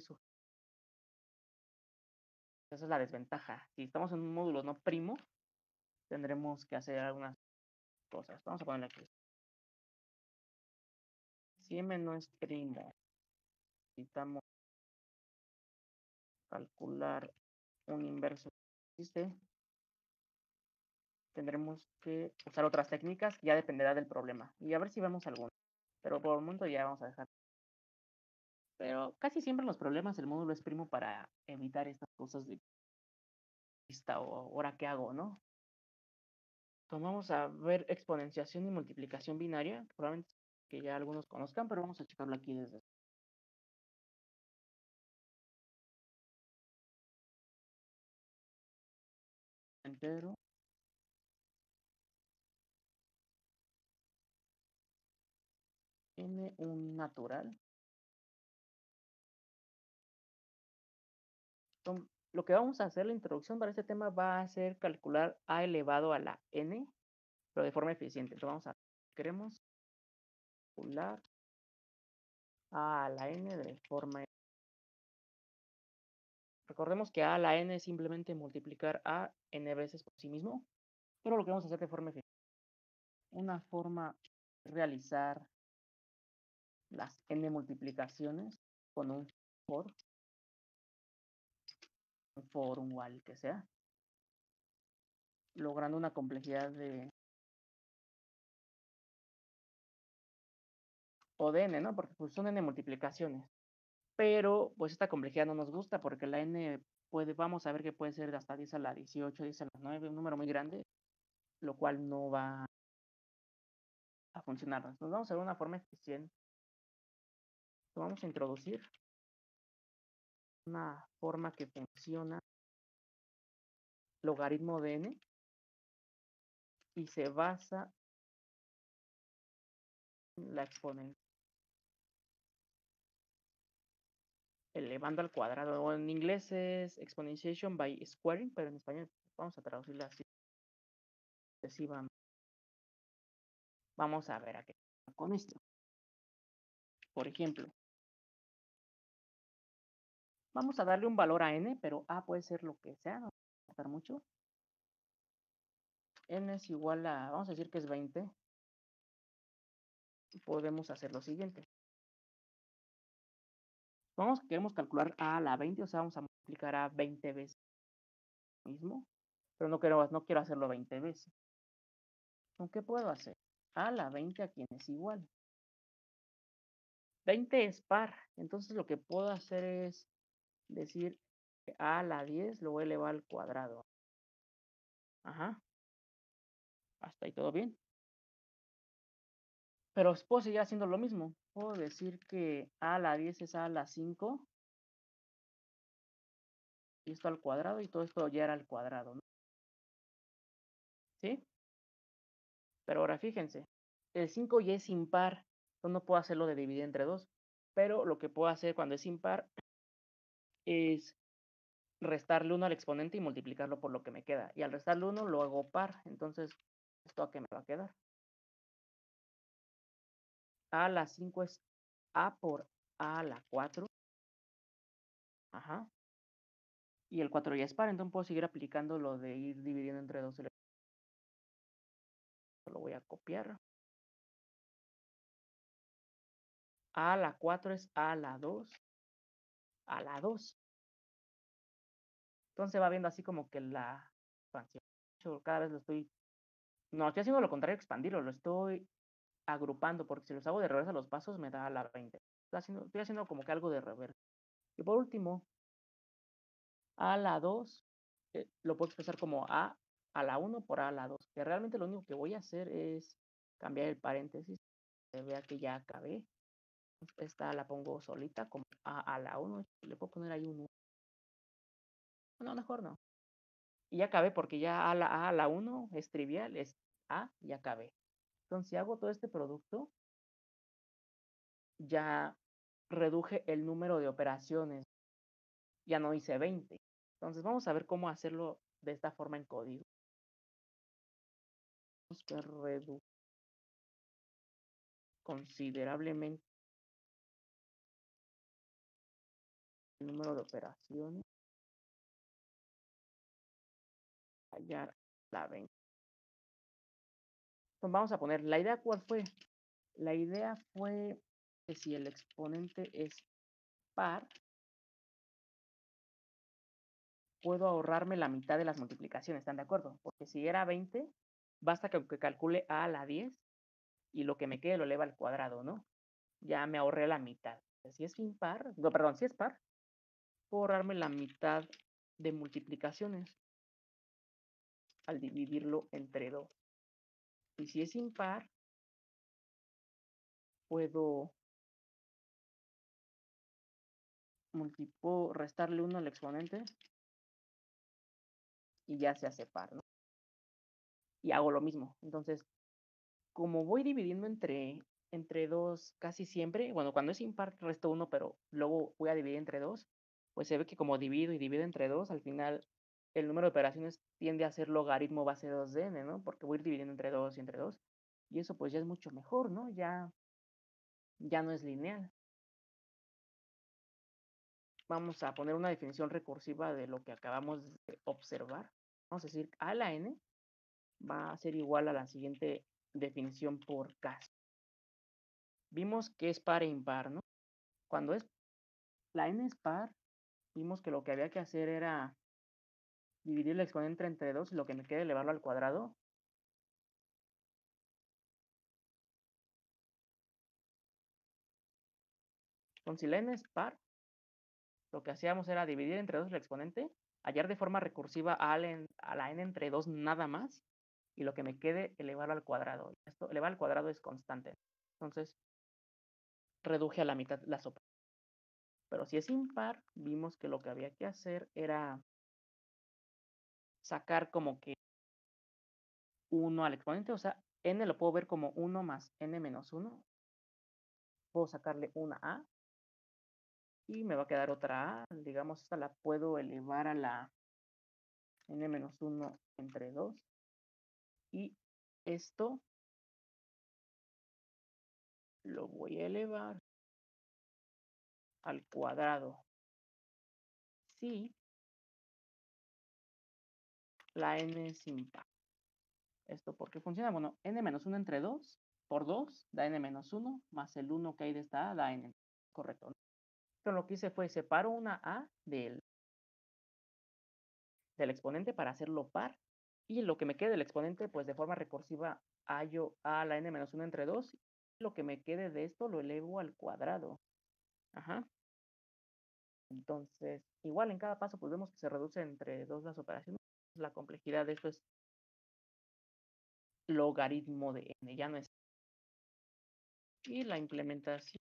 Esa es la desventaja. Si estamos en un módulo no primo, tendremos que hacer algunas cosas. Vamos a ponerle aquí. Si M no es primo, necesitamos calcular un inverso que existe, tendremos que usar otras técnicas, ya dependerá del problema. Y a ver si vemos alguno. Pero por el momento ya vamos a dejar. Pero casi siempre en los problemas el módulo es primo para evitar estas cosas de vista o ahora qué hago, ¿no? Entonces vamos a ver exponenciación y multiplicación binaria, probablemente que ya algunos conozcan, pero vamos a checarlo aquí desde entero. N un natural. Entonces, lo que vamos a hacer, la introducción para este tema va a ser calcular a elevado a la n, pero de forma eficiente. Entonces vamos a, queremos calcular a la n de forma. Recordemos que a la n es simplemente multiplicar a n veces por sí mismo, pero lo que vamos a hacer de forma eficiente. Una forma de realizar las n multiplicaciones con un un while que sea, logrando una complejidad de o de n, ¿no? Porque pues son n multiplicaciones. Pero pues esta complejidad no nos gusta porque la n vamos a ver que puede ser de hasta 10 a la 18, 10 a la 9, un número muy grande, lo cual no va a funcionar. Entonces vamos a ver una forma eficiente. Vamos a introducir una forma que funciona logaritmo de n y se basa en la exponencia elevando al cuadrado. O en inglés es exponentiation by squaring, pero en español vamos a traducirla así. Vamos a ver a qué con esto. Por ejemplo, vamos a darle un valor a n, pero a puede ser lo que sea, no va a importar mucho. N es igual a, vamos a decir que es 20. Podemos hacer lo siguiente. Queremos calcular a la 20, o sea, vamos a multiplicar a 20 veces mismo, pero no quiero hacerlo 20 veces. ¿Con qué puedo hacer? A la 20 a quien es igual. 20 es par, entonces lo que puedo hacer es decir que a la 10 lo voy a elevar al cuadrado. Ajá. Hasta ahí todo bien. Pero puedo seguir haciendo lo mismo. Puedo decir que a la 10 es a la 5 y esto al cuadrado y todo esto ya era al cuadrado, ¿no? ¿Sí? Pero ahora fíjense, el 5 ya es impar, entonces no puedo hacerlo de dividir entre 2. Pero lo que puedo hacer cuando es impar es restarle 1 al exponente y multiplicarlo por lo que me queda. Y al restarle 1 lo hago par. Entonces, ¿esto a qué me va a quedar? A a la 5 es A por A a la 4. Ajá. Y el 4 ya es par, entonces puedo seguir aplicando lo de ir dividiendo entre 2. Lo voy a copiar. A a la 4 es A a la 2. A la 2. Entonces va viendo así como que la expansión. Cada vez lo estoy... No, estoy haciendo lo contrario, expandirlo. Lo estoy agrupando, porque si los hago de reversa los pasos me da a la 20. Estoy haciendo como que algo de reversa. Y por último, a la 2 lo puedo expresar como a la 1 por a la 2, que realmente lo único que voy a hacer es cambiar el paréntesis. Se vea que ya acabé. Esta la pongo solita como a la 1. Le puedo poner ahí un 1. No, mejor no. Y ya acabé porque ya a la 1 es trivial, es A y acabé. Entonces, si hago todo este producto, ya reduje el número de operaciones. Ya no hice 20. Entonces, vamos a ver cómo hacerlo de esta forma en código. Vamos a reducir considerablemente el número de operaciones. Hallar la 20. Entonces, vamos a poner, ¿la idea cuál fue? La idea fue que si el exponente es par, puedo ahorrarme la mitad de las multiplicaciones, ¿están de acuerdo? Porque si era 20, basta que calcule a la 10 y lo que me quede lo eleva al cuadrado, ¿no? Ya me ahorré la mitad. Si es impar, no, perdón, si es par, puedo ahorrarme la mitad de multiplicaciones al dividirlo entre 2. Y si es impar, puedo restarle 1 al exponente y ya se hace par, ¿no? Y hago lo mismo. Entonces, como voy dividiendo entre 2 casi siempre, bueno, cuando es impar resto 1, pero luego voy a dividir entre 2, pues se ve que como divido y divido entre 2, al final el número de operaciones tiende a ser logaritmo base 2 de n, ¿no? Porque voy a ir dividiendo entre 2 y entre 2. Y eso pues ya es mucho mejor, ¿no? Ya no es lineal. Vamos a poner una definición recursiva de lo que acabamos de observar. Vamos a decir a la n va a ser igual a la siguiente definición por caso. Vimos que es par e impar, ¿no? Cuando la n es par, vimos que lo que había que hacer era dividir el exponente entre 2 y lo que me quede elevarlo al cuadrado. Entonces, si la n es par, lo que hacíamos era dividir entre 2 el exponente, hallar de forma recursiva a la n entre 2 nada más, y lo que me quede elevarlo al cuadrado. Esto, elevar al cuadrado es constante. Entonces, reduje a la mitad las operaciones. Pero si es impar, vimos que lo que había que hacer era sacar como que 1 al exponente, o sea, n lo puedo ver como 1 más n menos 1. Puedo sacarle una a y me va a quedar otra a. Digamos, esta la puedo elevar a la n menos 1 entre 2. Y esto lo voy a elevar al cuadrado. Si la n es impar. ¿Esto por qué funciona? Bueno, n menos 1 entre 2 por 2 da n menos 1, más el 1 que hay de esta a da n. Correcto, ¿no? Pero lo que hice fue separo una a del exponente para hacerlo par. Y lo que me quede del exponente, pues de forma recursiva hallo a la n menos 1 entre 2. Lo que me quede de esto lo elevo al cuadrado. Ajá. Entonces, igual en cada paso, pues vemos que se reduce entre 2 las operaciones. La complejidad de esto es logaritmo de n, ya no es. Y la implementación,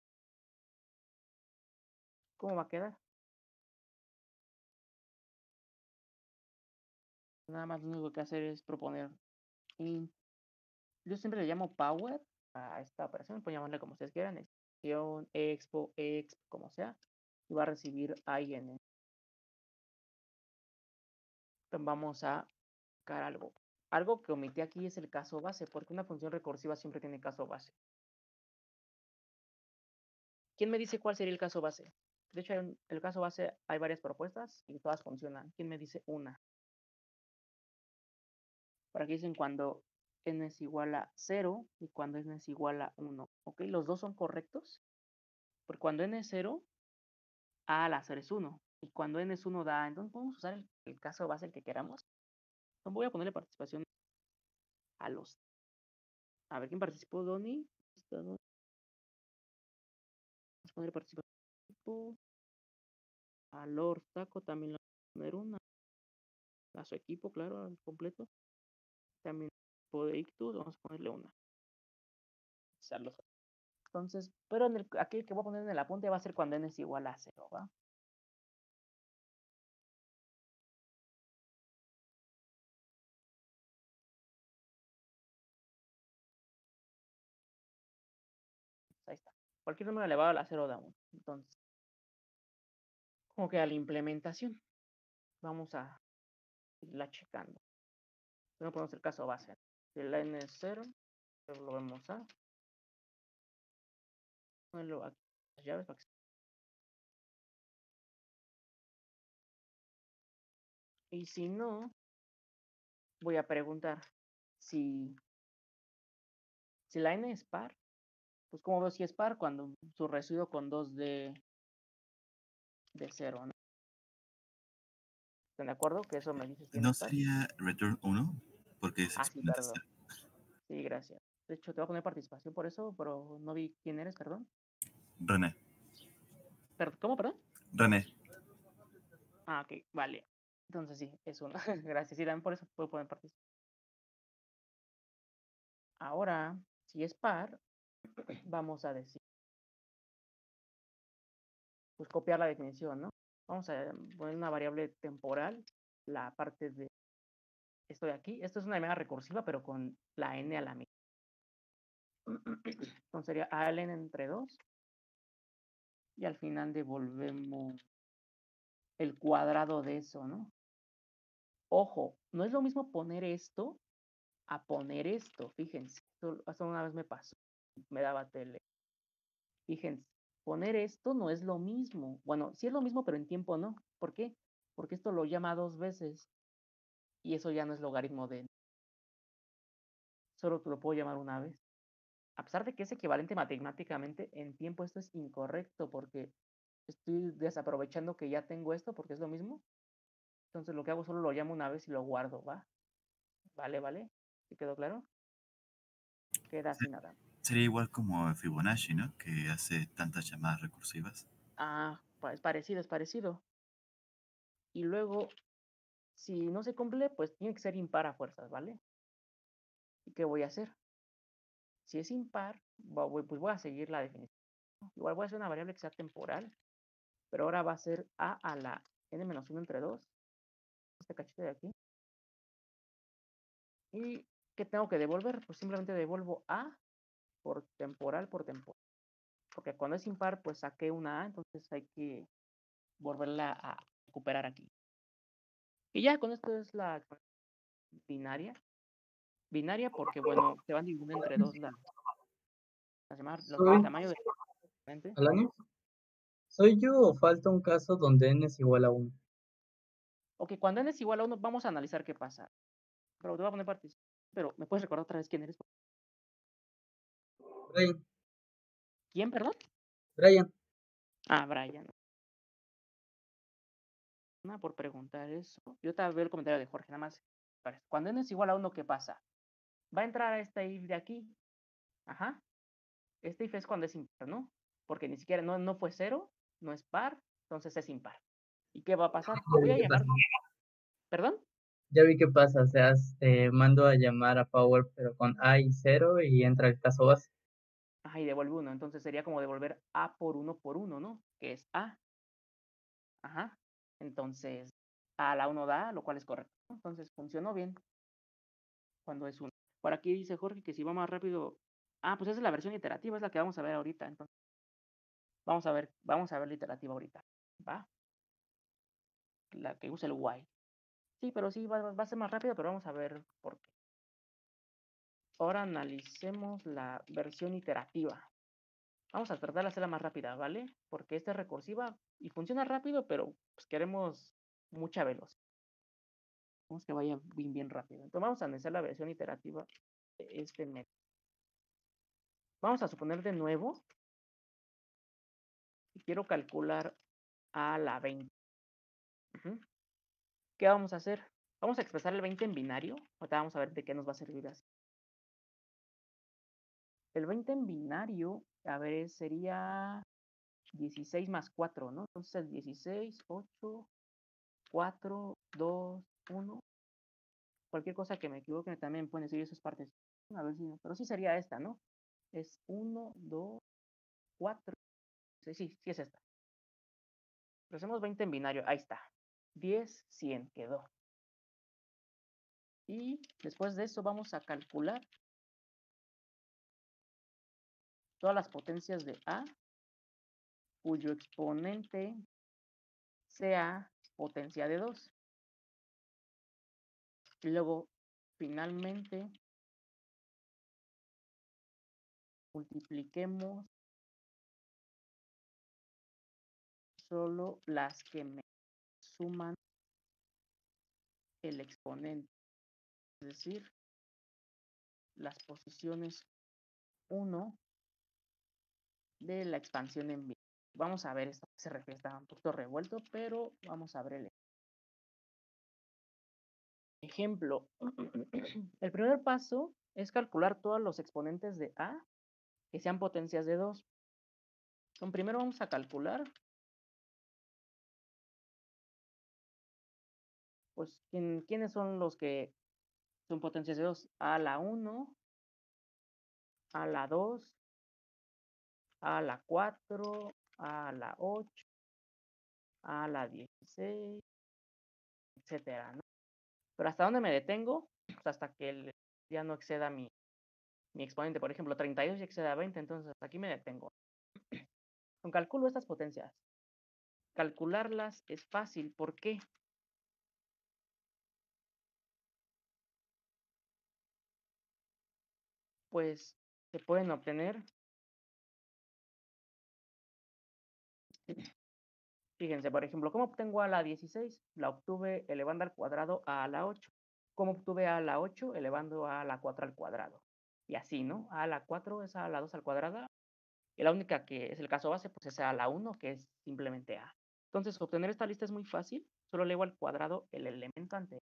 ¿cómo va a quedar? Nada más lo único que hacer es proponer int. Yo siempre le llamo power a esta operación, pueden llamarle como ustedes quieran. expo, como sea, y va a recibir a y n. Entonces vamos a sacar algo. Algo que omití aquí es el caso base, porque una función recursiva siempre tiene caso base. ¿Quién me dice cuál sería el caso base? De hecho, el caso base hay varias propuestas y todas funcionan. ¿Quién me dice una? Por aquí dicen cuando n es igual a 0 y cuando n es igual a 1. ¿Ok? Los dos son correctos. Porque cuando n es 0, a al hacer es 1. Y cuando n es 1 da, entonces podemos usar el caso base el que queramos. Entonces voy a ponerle participación a los. A ver, ¿quién participó? Donny. Vamos a ponerle participación a Lord Taco, también le vamos a poner una. A su equipo, claro, al completo. También de Ictus, vamos a ponerle una. Entonces, pero aquí el que voy a poner en el apunte va a ser cuando n es igual a 0, ¿va? Ahí está. Cualquier número elevado a la 0 da 1. Entonces, como que a la implementación, vamos a irla checando. No podemos el caso base. Si la n es 0, lo vemos a ponerlo aquí las llaves para que y si no, voy a preguntar si la n es par, pues como veo si es par cuando su residuo con 2 de 0, ¿no? ¿Están de acuerdo? Que eso me dice si n ¿No es par. sería return 1? Porque es Ah, sí, exponente perdón. 0. Sí, gracias. De hecho, te voy a poner participación por eso, pero no vi quién eres, perdón. René. ¿Cómo, perdón? René. Ah, ok, vale. Entonces sí, es uno. Gracias. Sí, también por eso puedo poner participación. Ahora, si es par, vamos a decir, pues copiar la definición, ¿no? Vamos a poner una variable temporal, la parte de esto de aquí. Esto es una manera recursiva, pero con la n a la mitad. Entonces sería al n entre 2 y al final devolvemos el cuadrado de eso, ¿no? Ojo, no es lo mismo poner esto a poner esto, fíjense. Hasta una vez me pasó, me daba tele. Fíjense, poner esto no es lo mismo. Bueno, sí es lo mismo, pero en tiempo no. ¿Por qué? Porque esto lo llama 2 veces y eso ya no es logaritmo de n. Solo te lo puedo llamar una vez. A pesar de que es equivalente matemáticamente, en tiempo esto es incorrecto porque estoy desaprovechando que ya tengo esto porque es lo mismo. Entonces lo que hago solo lo llamo una vez y lo guardo, ¿va? Vale, vale. ¿Sí quedó claro? Queda así nada. Sería igual como Fibonacci, ¿no? Que hace tantas llamadas recursivas. Ah, es parecido, es parecido. Y luego, si no se cumple, pues tiene que ser impar a fuerzas, ¿vale? ¿Y qué voy a hacer? Si es impar, pues voy a seguir la definición. Igual voy a hacer una variable que sea temporal, pero ahora va a ser a la n-1 entre 2, este cachito de aquí. ¿Y qué tengo que devolver? Pues simplemente devuelvo a por temporal por temporal. Porque cuando es impar, pues saqué una a, entonces hay que volverla a recuperar aquí. Y ya con esto es la binaria. Binaria porque, bueno, se van dividiendo entre dos el Soy tamaño de la. Alanis. ¿Soy yo o falta un caso donde n es igual a 1? Ok, cuando n es igual a 1, vamos a analizar qué pasa. Pero te voy a poner participación. Pero, ¿me puedes recordar otra vez quién eres? Brian, ¿Quién, perdón? Brian, Ah, Brian. Nada por preguntar eso. Yo te veo el comentario de Jorge, nada más. Cuando n es igual a 1, ¿qué pasa? Va a entrar a este if de aquí. Ajá. Este if es cuando es impar, ¿no? Porque ni siquiera no fue 0, no es par, entonces es impar. ¿Y qué va a pasar? ya Voy vi a qué llamar. pasa. ¿Perdón? Ya vi qué pasa, o sea, mando a llamar a Power pero con A y 0 y entra el caso base. Ajá, y devuelve 1. Entonces sería como devolver a por 1, ¿no? Que es a. Ajá. Entonces, a la 1 da, lo cual es correcto, ¿no? Entonces funcionó bien cuando es 1. Por aquí dice Jorge que si va más rápido. Ah, pues esa es la versión iterativa, es la que vamos a ver ahorita. Entonces, Vamos a ver la iterativa ahorita, ¿va? La que usa el while. Sí, pero sí, va a ser más rápido, pero vamos a ver por qué. Ahora analicemos la versión iterativa. Vamos a tratar de hacerla más rápida, ¿vale? Porque esta es recursiva y funciona rápido, pero pues, queremos mucha velocidad. Queremos que vaya bien rápido. Entonces vamos a analizar la versión iterativa de este método. Vamos a suponer de nuevo que quiero calcular a la 20. ¿Qué vamos a hacer? Vamos a expresar el 20 en binario. Ahorita vamos a ver de qué nos va a servir así. El 20 en binario, a ver, sería 16 más 4, ¿no? Entonces 16, 8, 4, 2, 1. Cualquier cosa que me equivoque también pueden decir esas partes. A ver si, pero sí sería esta, ¿no? Es 1, 2, 4. Sí es esta. Pero hacemos 20 en binario. Ahí está. 10, 100 quedó. Y después de eso vamos a calcular todas las potencias de A cuyo exponente sea potencia de 2. Y luego, finalmente, multipliquemos solo las que me suman el exponente. Es decir, las posiciones 1 de la expansión en B. Vamos a ver esto que se refiere, está un poquito revuelto, pero vamos a ver el ejemplo. El primer paso es calcular todos los exponentes de A que sean potencias de 2. Entonces, primero vamos a calcular, pues, ¿quiénes son los que son potencias de 2? A la 1, a la 2, a la 4, a la 8, a la 16, etcétera, ¿no? Pero ¿hasta dónde me detengo? Pues hasta que ya no exceda mi exponente. Por ejemplo, 32 ya exceda 20, entonces hasta aquí me detengo. Con calculo estas potencias. Calcularlas es fácil. ¿Por qué? Pues se pueden obtener. Fíjense, por ejemplo, ¿cómo obtengo a la 16? La obtuve elevando al cuadrado a la 8. ¿Cómo obtuve a la 8? Elevando a la 4 al cuadrado. Y así, ¿no? A la 4 es a la 2 al cuadrado. Y la única que es el caso base, pues es a la 1, que es simplemente A. Entonces, obtener esta lista es muy fácil. Solo elevo al cuadrado el elemento anterior.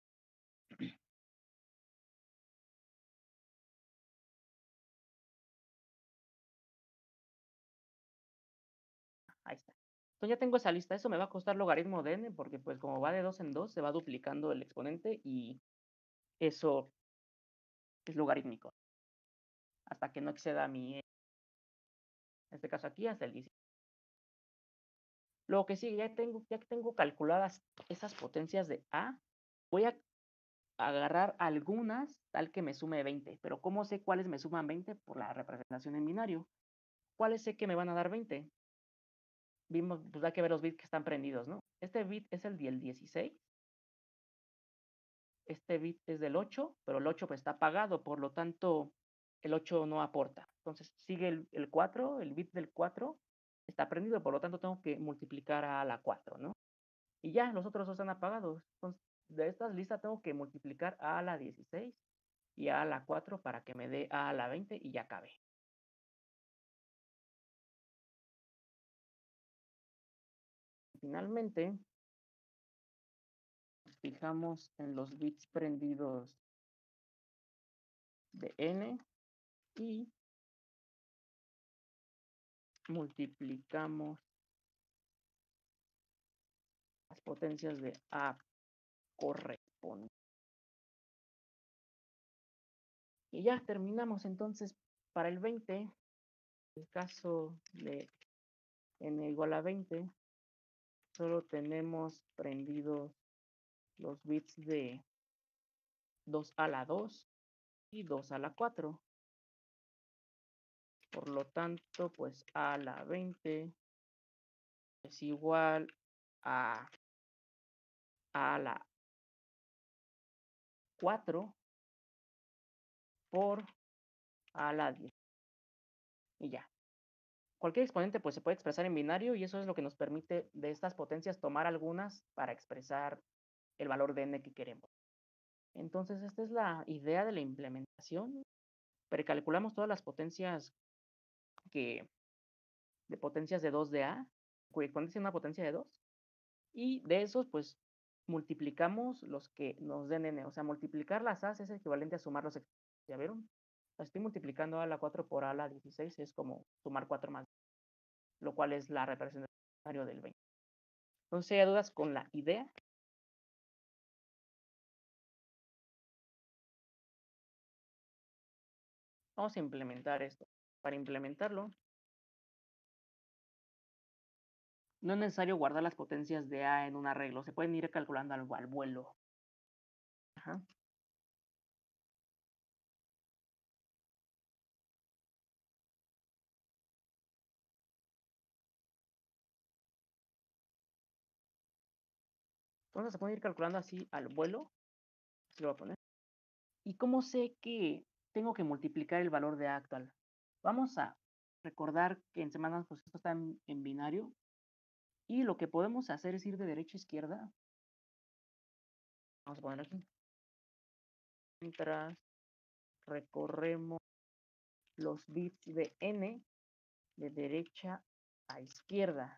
Ahí está. Entonces ya tengo esa lista. Eso me va a costar logaritmo de n, porque pues como va de 2 en 2, se va duplicando el exponente y eso es logarítmico. Hasta que no exceda en este caso aquí, hasta el 10. Lo que sigue, ya que tengo calculadas esas potencias de A, voy a agarrar algunas tal que me sume 20. Pero ¿cómo sé cuáles me suman 20? Por la representación en binario. ¿Cuáles sé que me van a dar 20? Vimos, pues hay que ver los bits que están prendidos, ¿no? Este bit es el del 16. Este bit es del 8, pero el 8 pues, está apagado, por lo tanto el 8 no aporta. Entonces sigue el 4, el bit del 4 está prendido, por lo tanto tengo que multiplicar a la 4, ¿no? Y ya, los otros dos están apagados. Entonces, de estas listas tengo que multiplicar a la 16 y a la 4 para que me dé a la 20 y ya acabé. Finalmente, nos fijamos en los bits prendidos de n y multiplicamos las potencias de A correspondientes. Y ya terminamos entonces para el 20. El caso de n igual a 20, solo tenemos prendidos los bits de 2 a la 2 y 2 a la 4. Por lo tanto, pues a la 20 es igual a la 4 por a la 10. Y ya. Cualquier exponente pues se puede expresar en binario y eso es lo que nos permite de estas potencias tomar algunas para expresar el valor de n que queremos. Entonces esta es la idea de la implementación. Precalculamos todas las potencias de potencias de 2 de A, cuya exponencia es una potencia de 2. Y de esos pues multiplicamos los que nos den n. O sea, multiplicar las A's es equivalente a sumar los exponentes. ¿Ya vieron? Estoy multiplicando a la 4 por a la 16, es como sumar 4 más, lo cual es la representación del 20. Entonces, si hay dudas con la idea, vamos a implementar esto. Para implementarlo, no es necesario guardar las potencias de A en un arreglo. Se pueden ir calculando al vuelo. Ajá. Entonces se pueden ir calculando así al vuelo. Así lo voy a poner. ¿Y cómo sé que tengo que multiplicar el valor de A actual? Vamos a recordar que en semanas pues esto está en binario. Y lo que podemos hacer es ir de derecha a izquierda. Vamos a poner aquí. Mientras recorremos los bits de n de derecha a izquierda.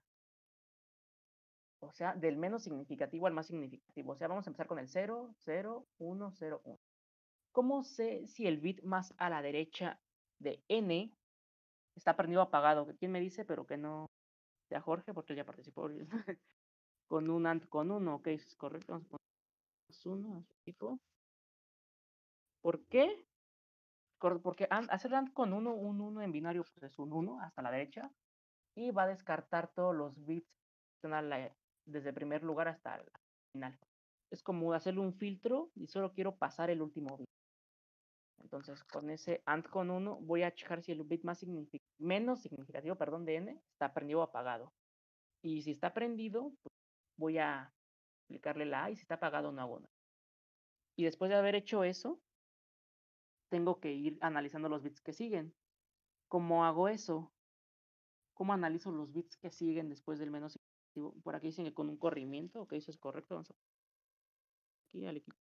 O sea, del menos significativo al más significativo. O sea, vamos a empezar con el 0, 0, 1, 0, 1. ¿Cómo sé si el bit más a la derecha de n está prendido o apagado? ¿Quién me dice? Pero que no sea Jorge, porque él ya participó. Con un AND con 1, ok, eso es correcto. Vamos a poner 1 a su tipo. ¿Por qué? Porque hacer AND con 1, un 1 en binario, pues es un 1 hasta la derecha. Y va a descartar todos los bits que están desde el primer lugar hasta el final. Es como hacerle un filtro y solo quiero pasar el último bit. Entonces, con ese AND con 1 voy a checar si el bit menos significativo, de n está prendido o apagado. Y si está prendido, pues voy a aplicarle la A, y si está apagado no hago nada. Y después de haber hecho eso, tengo que ir analizando los bits que siguen. ¿Cómo hago eso? ¿Cómo analizo los bits que siguen después del menos significativo? Por aquí dicen que con un corrimiento, ok, eso es correcto. Vamos a aquí al equipo.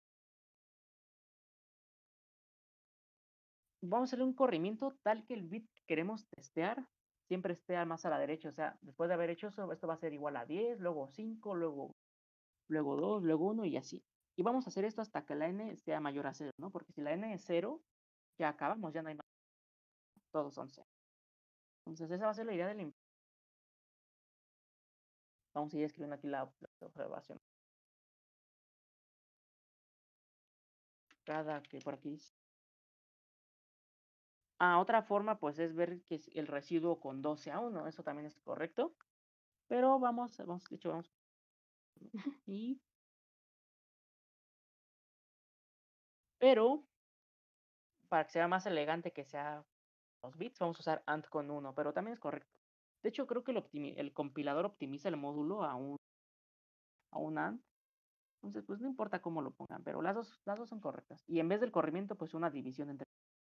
Vamos a hacerle un corrimiento tal que el bit que queremos testear siempre esté más a la derecha. O sea, después de haber hecho eso, esto va a ser igual a 10, luego 5, luego 2, luego 1 y así. Y vamos a hacer esto hasta que la n sea mayor a 0, ¿no? Porque si la n es 0, ya acabamos, ya no hay más. Todos son 0. Entonces esa va a ser la idea del. Vamos a ir escribiendo aquí la observación. Cada que por aquí dice. Otra forma pues es ver que es el residuo con 12 a 1. Eso también es correcto. Pero de hecho vamos. Pero para que sea más elegante que sea los bits, vamos a usar AND con 1, pero también es correcto. De hecho, creo que el compilador optimiza el módulo a un AND. Entonces, pues no importa cómo lo pongan, pero las dos son correctas. Y en vez del corrimiento, pues una división entre.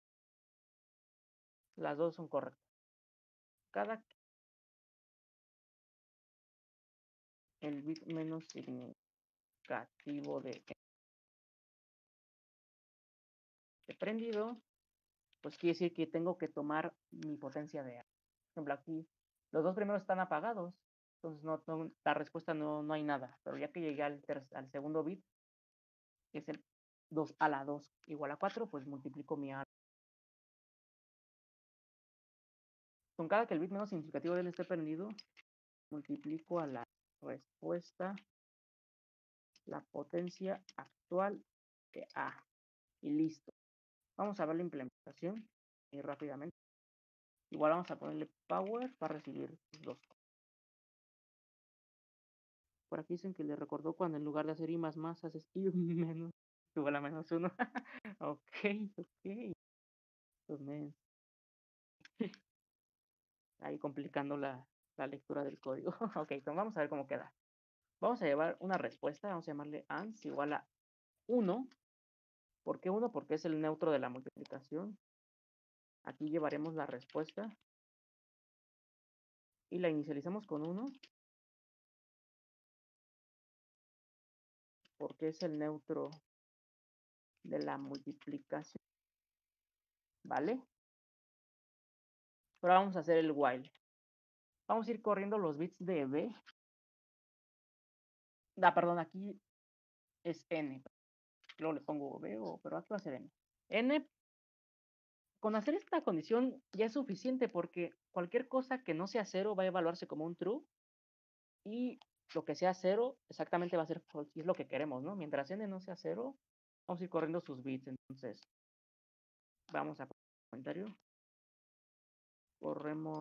Las dos son correctas. Cada el bit menos significativo de prendido, pues quiere decir que tengo que tomar mi potencia de A. Por ejemplo, aquí los dos primeros están apagados, entonces la respuesta no hay nada. Pero ya que llegué al segundo bit, que es el 2 a la 2 igual a 4, pues multiplico mi A. Con cada que el bit menos significativo de él esté prendido, multiplico a la respuesta la potencia actual de A. Y listo. Vamos a ver la implementación y rápidamente. Igual vamos a ponerle power para recibir los. Por aquí dicen que le recordó cuando en lugar de hacer i más haces i menos igual a -1. Ok. Pues ahí complicando la lectura del código. Ok, entonces vamos a ver cómo queda. Vamos a llevar una respuesta, vamos a llamarle ans igual a 1. ¿Por qué 1? Porque es el neutro de la multiplicación. Aquí llevaremos la respuesta y la inicializamos con 1 porque es el neutro de la multiplicación. ¿Vale? Ahora vamos a hacer el while. Vamos a ir corriendo los bits de b. Perdón, aquí es n. Luego le pongo b, pero aquí va a ser n. N, con hacer esta condición ya es suficiente porque cualquier cosa que no sea 0 va a evaluarse como un true y lo que sea 0 exactamente va a ser false y es lo que queremos, ¿no? Mientras n no sea 0, vamos a ir corriendo sus bits. Entonces, vamos a comentario. Corremos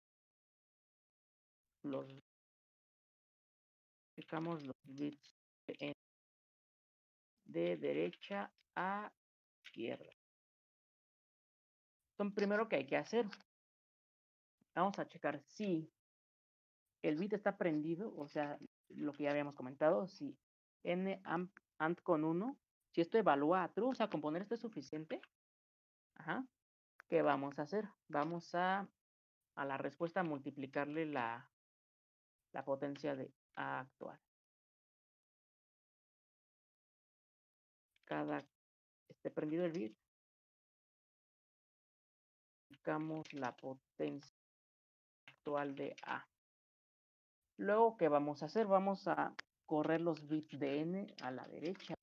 checamos los bits de n de derecha a izquierda. Entonces, primero que hay que hacer, vamos a checar si el bit está prendido, o sea, lo que ya habíamos comentado, si n AND con 1, si esto evalúa a true, o sea, con poner esto es suficiente, ajá, ¿qué vamos a hacer? Vamos a la respuesta multiplicarle la potencia de A actual. Cada esté prendido el bit, multiplicamos la potencia actual de A. Luego, ¿qué vamos a hacer? Vamos a correr los bits de n a la derecha.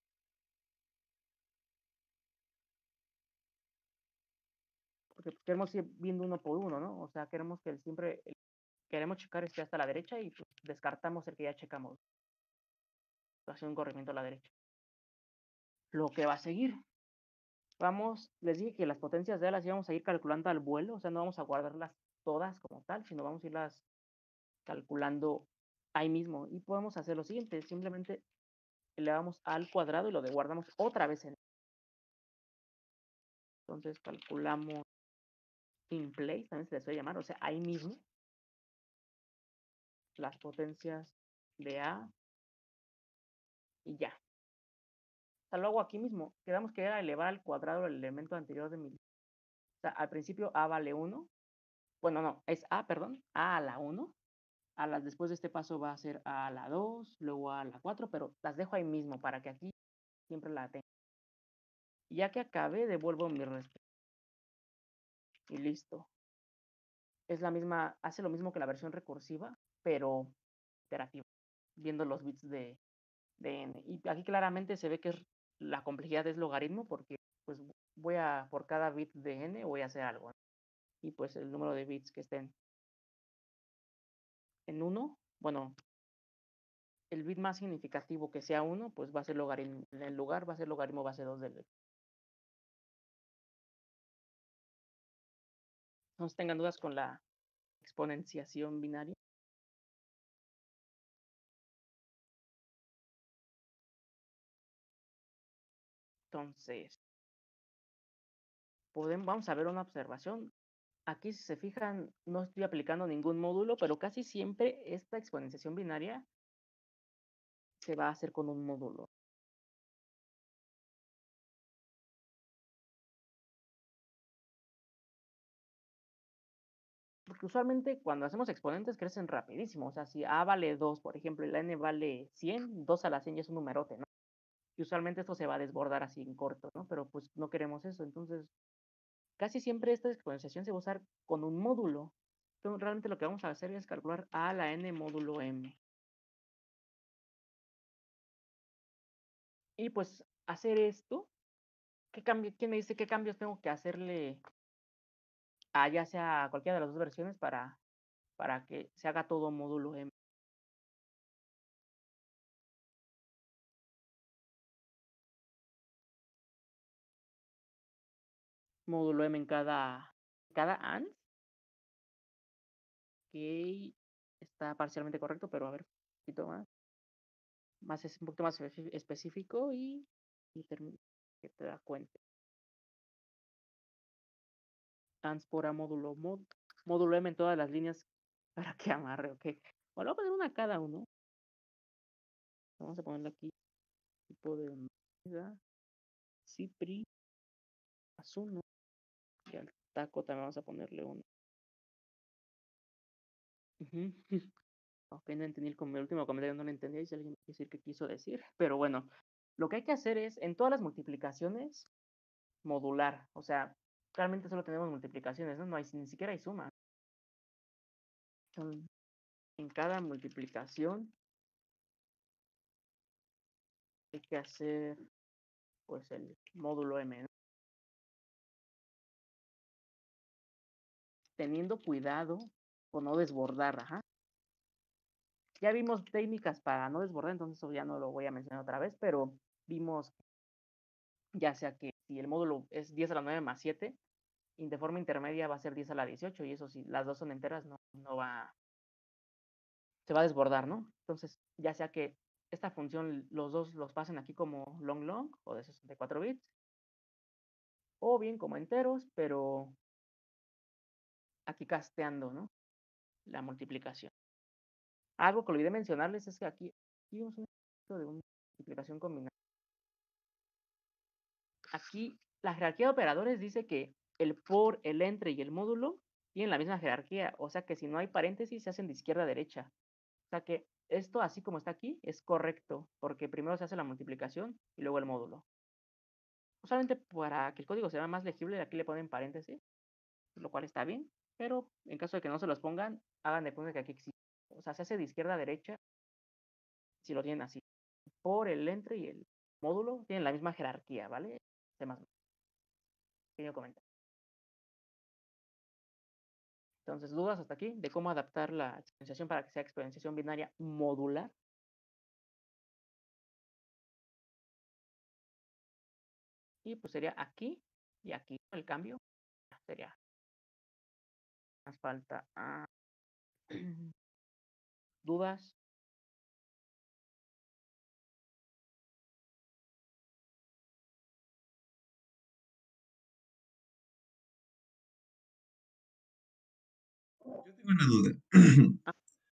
Porque queremos ir viendo uno por uno, ¿no? O sea, queremos que queremos checar este hasta la derecha y pues, descartamos el que ya checamos. Hacer un corrimiento a la derecha. Lo que va a seguir. Les dije que las potencias de A las íbamos a ir calculando al vuelo, o sea, no vamos a guardarlas todas como tal, sino vamos a irlas calculando ahí mismo. Y podemos hacer lo siguiente, simplemente elevamos A al cuadrado y lo guardamos otra vez en. Entonces calculamos in place, también se les suele llamar, o sea, ahí mismo, las potencias de A y ya. O sea, lo hago aquí mismo. Quedamos que era elevar al cuadrado el elemento anterior de mi. O sea, al principio A vale 1. Bueno, no, es A, perdón. A a la 1. Después de este paso va a ser A a la 2, luego A a la 4, pero las dejo ahí mismo para que aquí siempre la tenga. Y ya que acabe, devuelvo mi respuesta. Y listo. Es la misma, hace lo mismo que la versión recursiva, pero iterativa, viendo los bits de n. Y aquí claramente se ve que la complejidad es logaritmo porque pues por cada bit de n voy a hacer algo, ¿no? Y pues el número de bits que estén en 1, bueno, el bit más significativo que sea 1, pues va a ser logaritmo, en el lugar va a ser logaritmo base 2 del. No se tengan dudas con la exponenciación binaria. Entonces, vamos a ver una observación. Aquí, si se fijan, no estoy aplicando ningún módulo, pero casi siempre esta exponenciación binaria se va a hacer con un módulo. Porque usualmente cuando hacemos exponentes crecen rapidísimo. O sea, si A vale 2, por ejemplo, y la N vale 100, 2 a la 100 ya es un numerote, ¿no? Y usualmente esto se va a desbordar así en corto, ¿no? Pero pues no queremos eso. Entonces, casi siempre esta exponenciación se va a usar con un módulo. Entonces, realmente lo que vamos a hacer es calcular A a la N módulo M. Y pues hacer esto, ¿quién me dice qué cambios tengo que hacerle a ya sea cualquiera de las dos versiones para que se haga todo módulo M? Módulo M en cada AND. Ok, está parcialmente correcto, pero a ver, un poquito más es un poquito más específico y que te da cuenta. ANS por A módulo mod módulo M en todas las líneas para que amarre, ok. Bueno, voy a poner una a cada uno. Vamos a ponerle aquí tipo de unidad, Cipri, Asuno, y al taco también vamos a ponerle uno. Ujú. Ok, no entendí el último comentario, no lo entendí, si alguien me quiere decir qué quiso decir, pero bueno, lo que hay que hacer es, en todas las multiplicaciones, modular, o sea, realmente solo tenemos multiplicaciones, ¿no? No hay, ni siquiera hay suma. En cada multiplicación hay que hacer, pues, el módulo M, ¿no? Teniendo cuidado con no desbordar, ajá. Ya vimos técnicas para no desbordar, entonces eso ya no lo voy a mencionar otra vez, pero vimos ya sea que si el módulo es 10 a la 9 más 7, y de forma intermedia va a ser 10 a la 18, y eso si las dos son enteras, no va, se va a desbordar, ¿no? Entonces, ya sea que esta función los dos los pasen aquí como long o de 64 bits, o bien como enteros, pero aquí casteando, ¿no? La multiplicación. Algo que olvidé mencionarles es que aquí vimos un ejemplo de una multiplicación combinada. Aquí la jerarquía de operadores dice que el por, el entre y el módulo tienen la misma jerarquía, o sea que si no hay paréntesis se hacen de izquierda a derecha. O sea que esto, así como está aquí, es correcto, porque primero se hace la multiplicación y luego el módulo. Solamente para que el código sea más legible, aquí le ponen paréntesis, lo cual está bien, pero en caso de que no se los pongan, hagan de cuenta que aquí existe. O sea, se hace de izquierda a derecha si lo tienen así. Por el entre y el módulo tienen la misma jerarquía, ¿vale? Pequeño comentario. Entonces, dudas hasta aquí de cómo adaptar la exponenciación para que sea exponenciación binaria modular. Y pues sería aquí y aquí el cambio. Sería más falta dudas. Yo tengo una duda. Ah,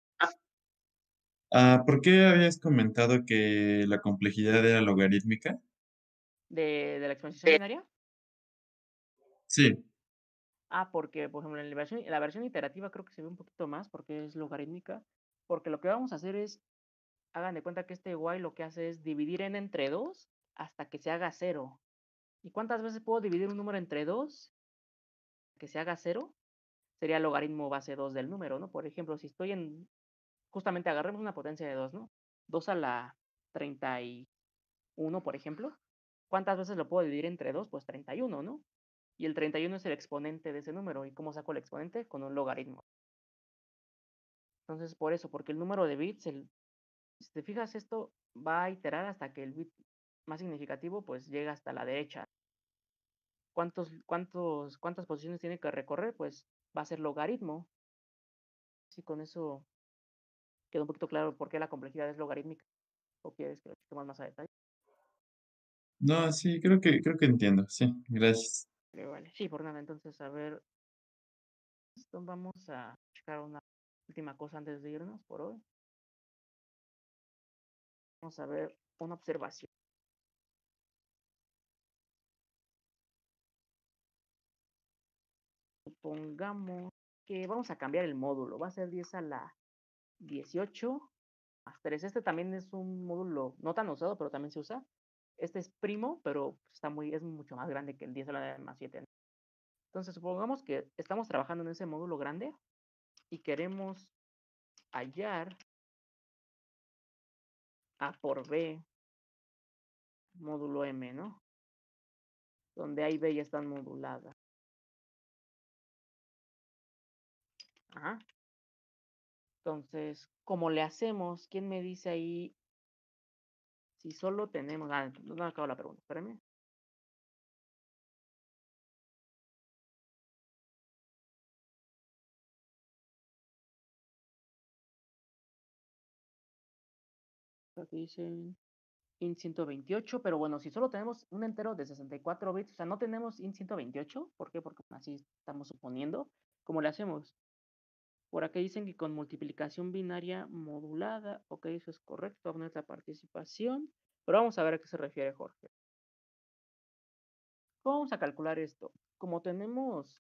¿Por qué habías comentado que la complejidad era logarítmica? de la exponenciación binaria. Sí. Porque, por ejemplo, en la versión iterativa creo que se ve un poquito más porque es logarítmica. Porque lo que vamos a hacer es, hagan de cuenta que este y lo que hace es dividir n entre 2 hasta que se haga 0. ¿Y cuántas veces puedo dividir un número entre 2 que se haga 0? Sería logaritmo base 2 del número, ¿no? Por ejemplo, si estoy en, justamente agarremos una potencia de 2, ¿no? 2 a la 31, por ejemplo. ¿Cuántas veces lo puedo dividir entre 2? Pues 31, ¿no? Y el 31 es el exponente de ese número. ¿Y cómo saco el exponente? Con un logaritmo. Entonces, por eso, porque el número de bits, si te fijas, esto va a iterar hasta que el bit más significativo pues llega hasta la derecha. ¿Cuántas posiciones tiene que recorrer? Pues va a ser logaritmo. Si con eso queda un poquito claro por qué la complejidad es logarítmica. ¿O quieres que lo expliquemos más a detalle? No, sí, creo que entiendo. Sí, gracias. Vale. Sí, por nada. Entonces, a ver, vamos a checar una última cosa antes de irnos por hoy. Vamos a ver una observación. Supongamos que vamos a cambiar el módulo. Va a ser 10 a la 18 más 3. Este también es un módulo no tan usado, pero también se usa. Este es primo, pero es mucho más grande que el 10 a la más 7. Entonces, supongamos que estamos trabajando en ese módulo grande y queremos hallar A por B, módulo M, ¿no? Donde A y B ya están moduladas. Ajá. Entonces, ¿cómo le hacemos? ¿Quién me dice ahí si solo tenemos... no acabo la pregunta, espérame. Aquí dicen int 128, pero bueno, si solo tenemos un entero de 64 bits, o sea, no tenemos int 128, ¿por qué? Porque así estamos suponiendo. ¿Cómo le hacemos? Por acá dicen que con multiplicación binaria modulada, ok, eso es correcto, no es la participación, pero vamos a ver a qué se refiere Jorge. ¿Cómo vamos a calcular esto? Como tenemos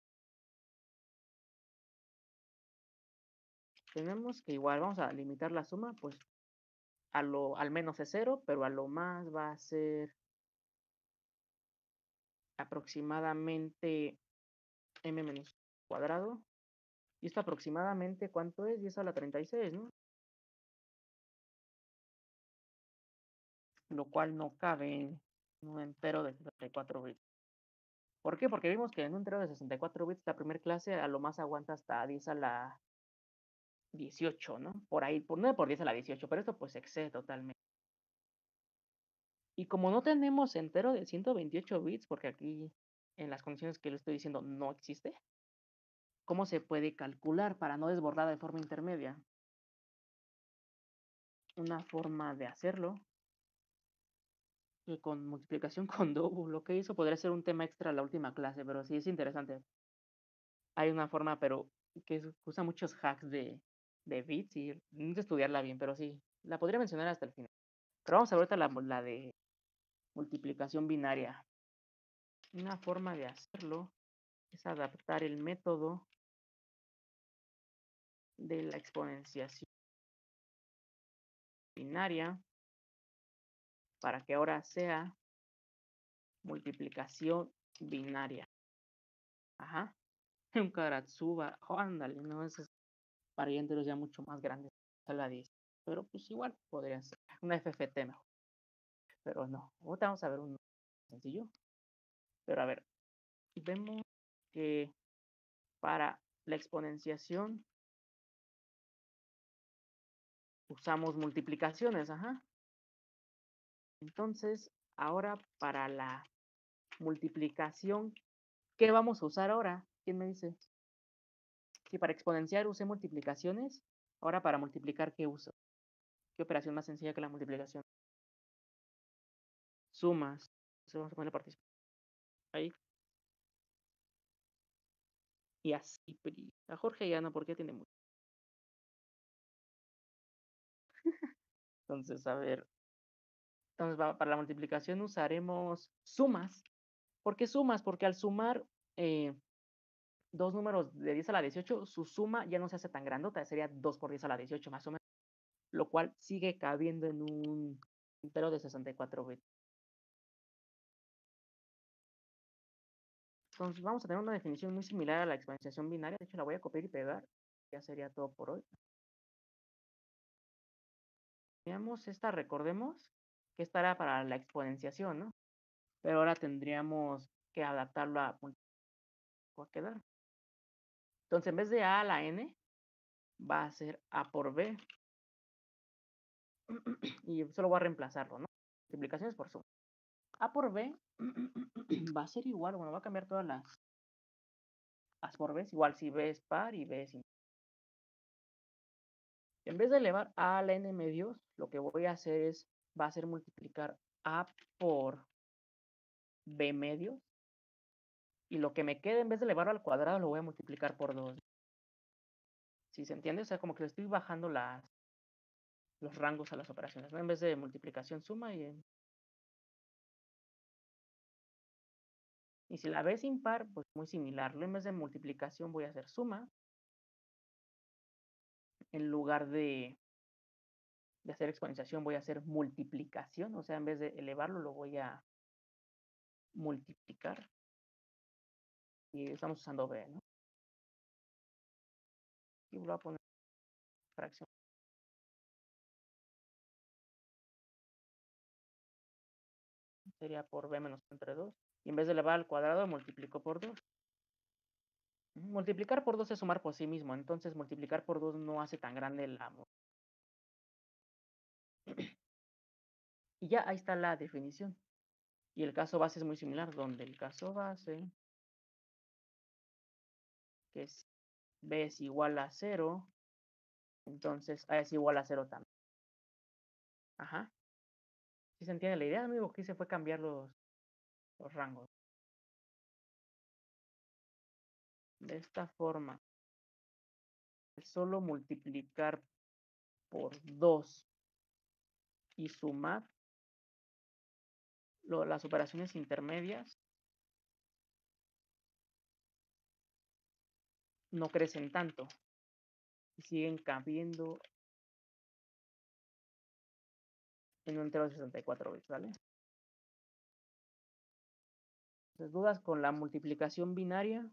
que igual vamos a limitar la suma, pues al menos es 0, pero a lo más va a ser aproximadamente m menos cuadrado. ¿Y esto aproximadamente cuánto es? 10 a la 36, ¿no? Lo cual no cabe en un entero de 64 bits. ¿Por qué? Porque vimos que en un entero de 64 bits la primera clase a lo más aguanta hasta 10 a la 18, ¿no? Por ahí, por 9 por 10 a la 18, pero esto pues excede totalmente. Y como no tenemos entero de 128 bits, porque aquí en las condiciones que le estoy diciendo no existe, ¿cómo se puede calcular para no desbordar de forma intermedia? Una forma de hacerlo con multiplicación con double, lo que hizo podría ser un tema extra la última clase, pero sí es interesante. Hay una forma, pero que usa muchos hacks de bits y necesito estudiarla bien, pero sí, la podría mencionar hasta el final. Pero vamos a ver ahorita la de multiplicación binaria. Una forma de hacerlo es adaptar el método de la exponenciación binaria para que ahora sea multiplicación binaria. Ajá. Un Karatsuba. Oh, ándale, no, eso es para enteros ya mucho más grandes. A la 10. Pero pues igual podría ser. Una FFT mejor. Pero no. Ahorita vamos a ver un sencillo. Pero a ver. Vemos que para la exponenciación usamos multiplicaciones. Ajá. Entonces, ahora para la multiplicación, ¿qué vamos a usar ahora? ¿Quién me dice? Si para exponenciar usé multiplicaciones, ahora para multiplicar, ¿qué uso? ¿Qué operación más sencilla que la multiplicación? Sumas. Entonces vamos a ponerle participación. Ahí. Y así. A Jorge ya no, porque tiene mucho. Entonces, a ver. Entonces, para la multiplicación usaremos sumas. ¿Por qué sumas? Porque al sumar dos números de 10 a la 18, su suma ya no se hace tan grandota, sería 2 por 10 a la 18 más o menos, lo cual sigue cabiendo en un entero de 64 bits. Entonces vamos a tener una definición muy similar a la exponenciación binaria, de hecho la voy a copiar y pegar, ya sería todo por hoy. Veamos esta, recordemos que esta era para la exponenciación, ¿no? Pero ahora tendríamos que adaptarlo a quedar. Entonces en vez de a la n, va a ser a por b. Y solo voy a reemplazarlo, ¿no? Multiplicaciones por suma. A por b va a ser igual, bueno, va a cambiar todas las por b, igual si b es par y b es impar. En vez de elevar a la n medios, lo que voy a hacer es, va a ser multiplicar a por b medios. Y lo que me quede, en vez de elevarlo al cuadrado, lo voy a multiplicar por 2. ¿Sí se entiende? O sea, como que le estoy bajando los rangos a las operaciones, ¿no? En vez de multiplicación, suma y si la b es impar, pues muy similar. En vez de multiplicación voy a hacer suma. En lugar de hacer exponenciación voy a hacer multiplicación. O sea, en vez de elevarlo, lo voy a multiplicar. Y estamos usando b, ¿no? Y voy a poner fracción. Sería por b menos entre 2. Y en vez de elevar al cuadrado, multiplico por 2. Multiplicar por 2 es sumar por sí mismo. Entonces, multiplicar por 2 no hace tan grande la... Y ya, ahí está la definición. Y el caso base es muy similar, donde el caso base, que es b es igual a 0, entonces a es igual a 0 también. Ajá. ¿Sí se entiende la idea? Lo único que hice fue cambiar los rangos. de esta forma, solo multiplicar por 2 y sumar las operaciones intermedias no crecen tanto y siguen cabiendo en un entero de 64 bits, ¿vale? Entonces, dudas con la multiplicación binaria.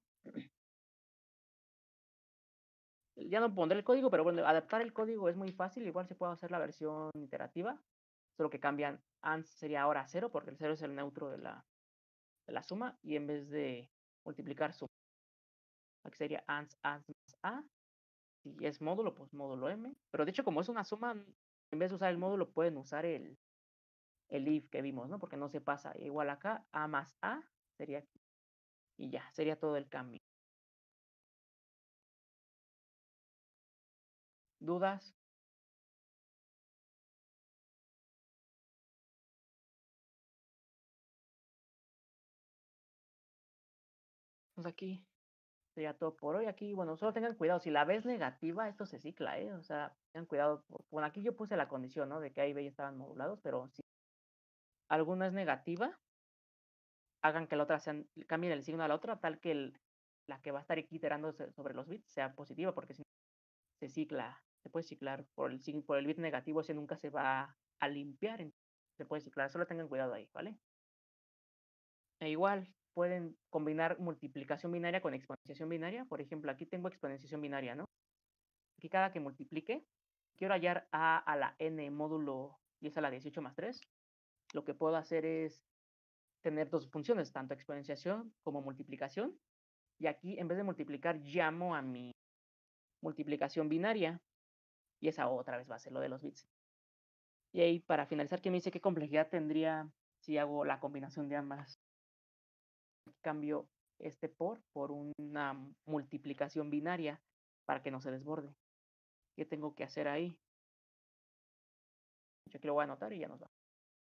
Ya no pondré el código, pero bueno, adaptar el código es muy fácil. Igual se puede hacer la versión iterativa. Solo que cambian ANS sería ahora 0, porque el 0 es el neutro de la suma. Y en vez de multiplicar suma, aquí sería ANS más A. Si es módulo, pues módulo M. Pero de hecho, como es una suma, en vez de usar el módulo, pueden usar el if que vimos, ¿no? Porque no se pasa. Igual acá, A más A sería aquí. Y ya, sería todo el cambio. ¿Dudas? Pues aquí sería todo por hoy. Aquí, bueno, solo tengan cuidado. Si la ves negativa, esto se cicla, ¿eh? O sea, tengan cuidado. Bueno, aquí yo puse la condición, ¿no? De que A y B ya estaban modulados, pero si alguna es negativa, hagan que la otra sean, cambien el signo a la otra, tal que la que va a estar iterando sobre los bits sea positiva, porque si no se cicla, se puede ciclar por el bit negativo, ese nunca se va a limpiar, se puede ciclar. Solo tengan cuidado ahí, ¿vale? E igual pueden combinar multiplicación binaria con exponenciación binaria. Por ejemplo, aquí tengo exponenciación binaria, ¿no? Aquí cada que multiplique, quiero hallar a la n módulo 10 a la 18 más 3. Lo que puedo hacer es tener dos funciones, tanto exponenciación como multiplicación. Y aquí, en vez de multiplicar, llamo a mi multiplicación binaria. Y esa otra vez va a ser lo de los bits. Y ahí, para finalizar, ¿quién me dice qué complejidad tendría si hago la combinación de ambas? Cambio este por una multiplicación binaria para que no se desborde. ¿Qué tengo que hacer ahí? Yo aquí lo voy a anotar y ya nos va.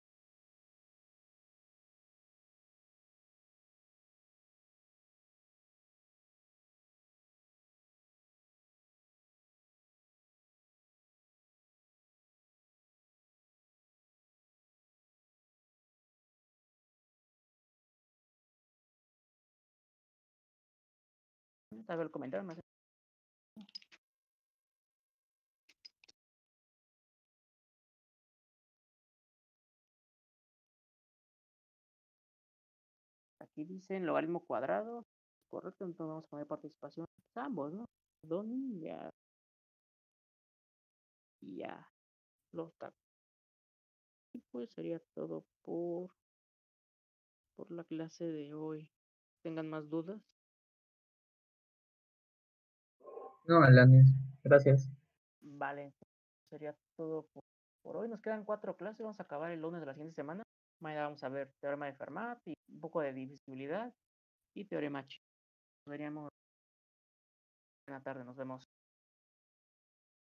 Tal vez el comentario más. Aquí dicen logaritmo cuadrado. Correcto, entonces vamos a poner participación ambos, ¿no? Don ya. Ya. Los tacos. Y pues sería todo por la clase de hoy. ¿Tengan más dudas? No, Alanis, gracias. Vale, sería todo por hoy. Nos quedan 4 clases. Vamos a acabar el lunes de la siguiente semana. Mañana vamos a ver teorema de Fermat y un poco de divisibilidad y teorema Chi. Nos veríamos en la tarde. Nos vemos.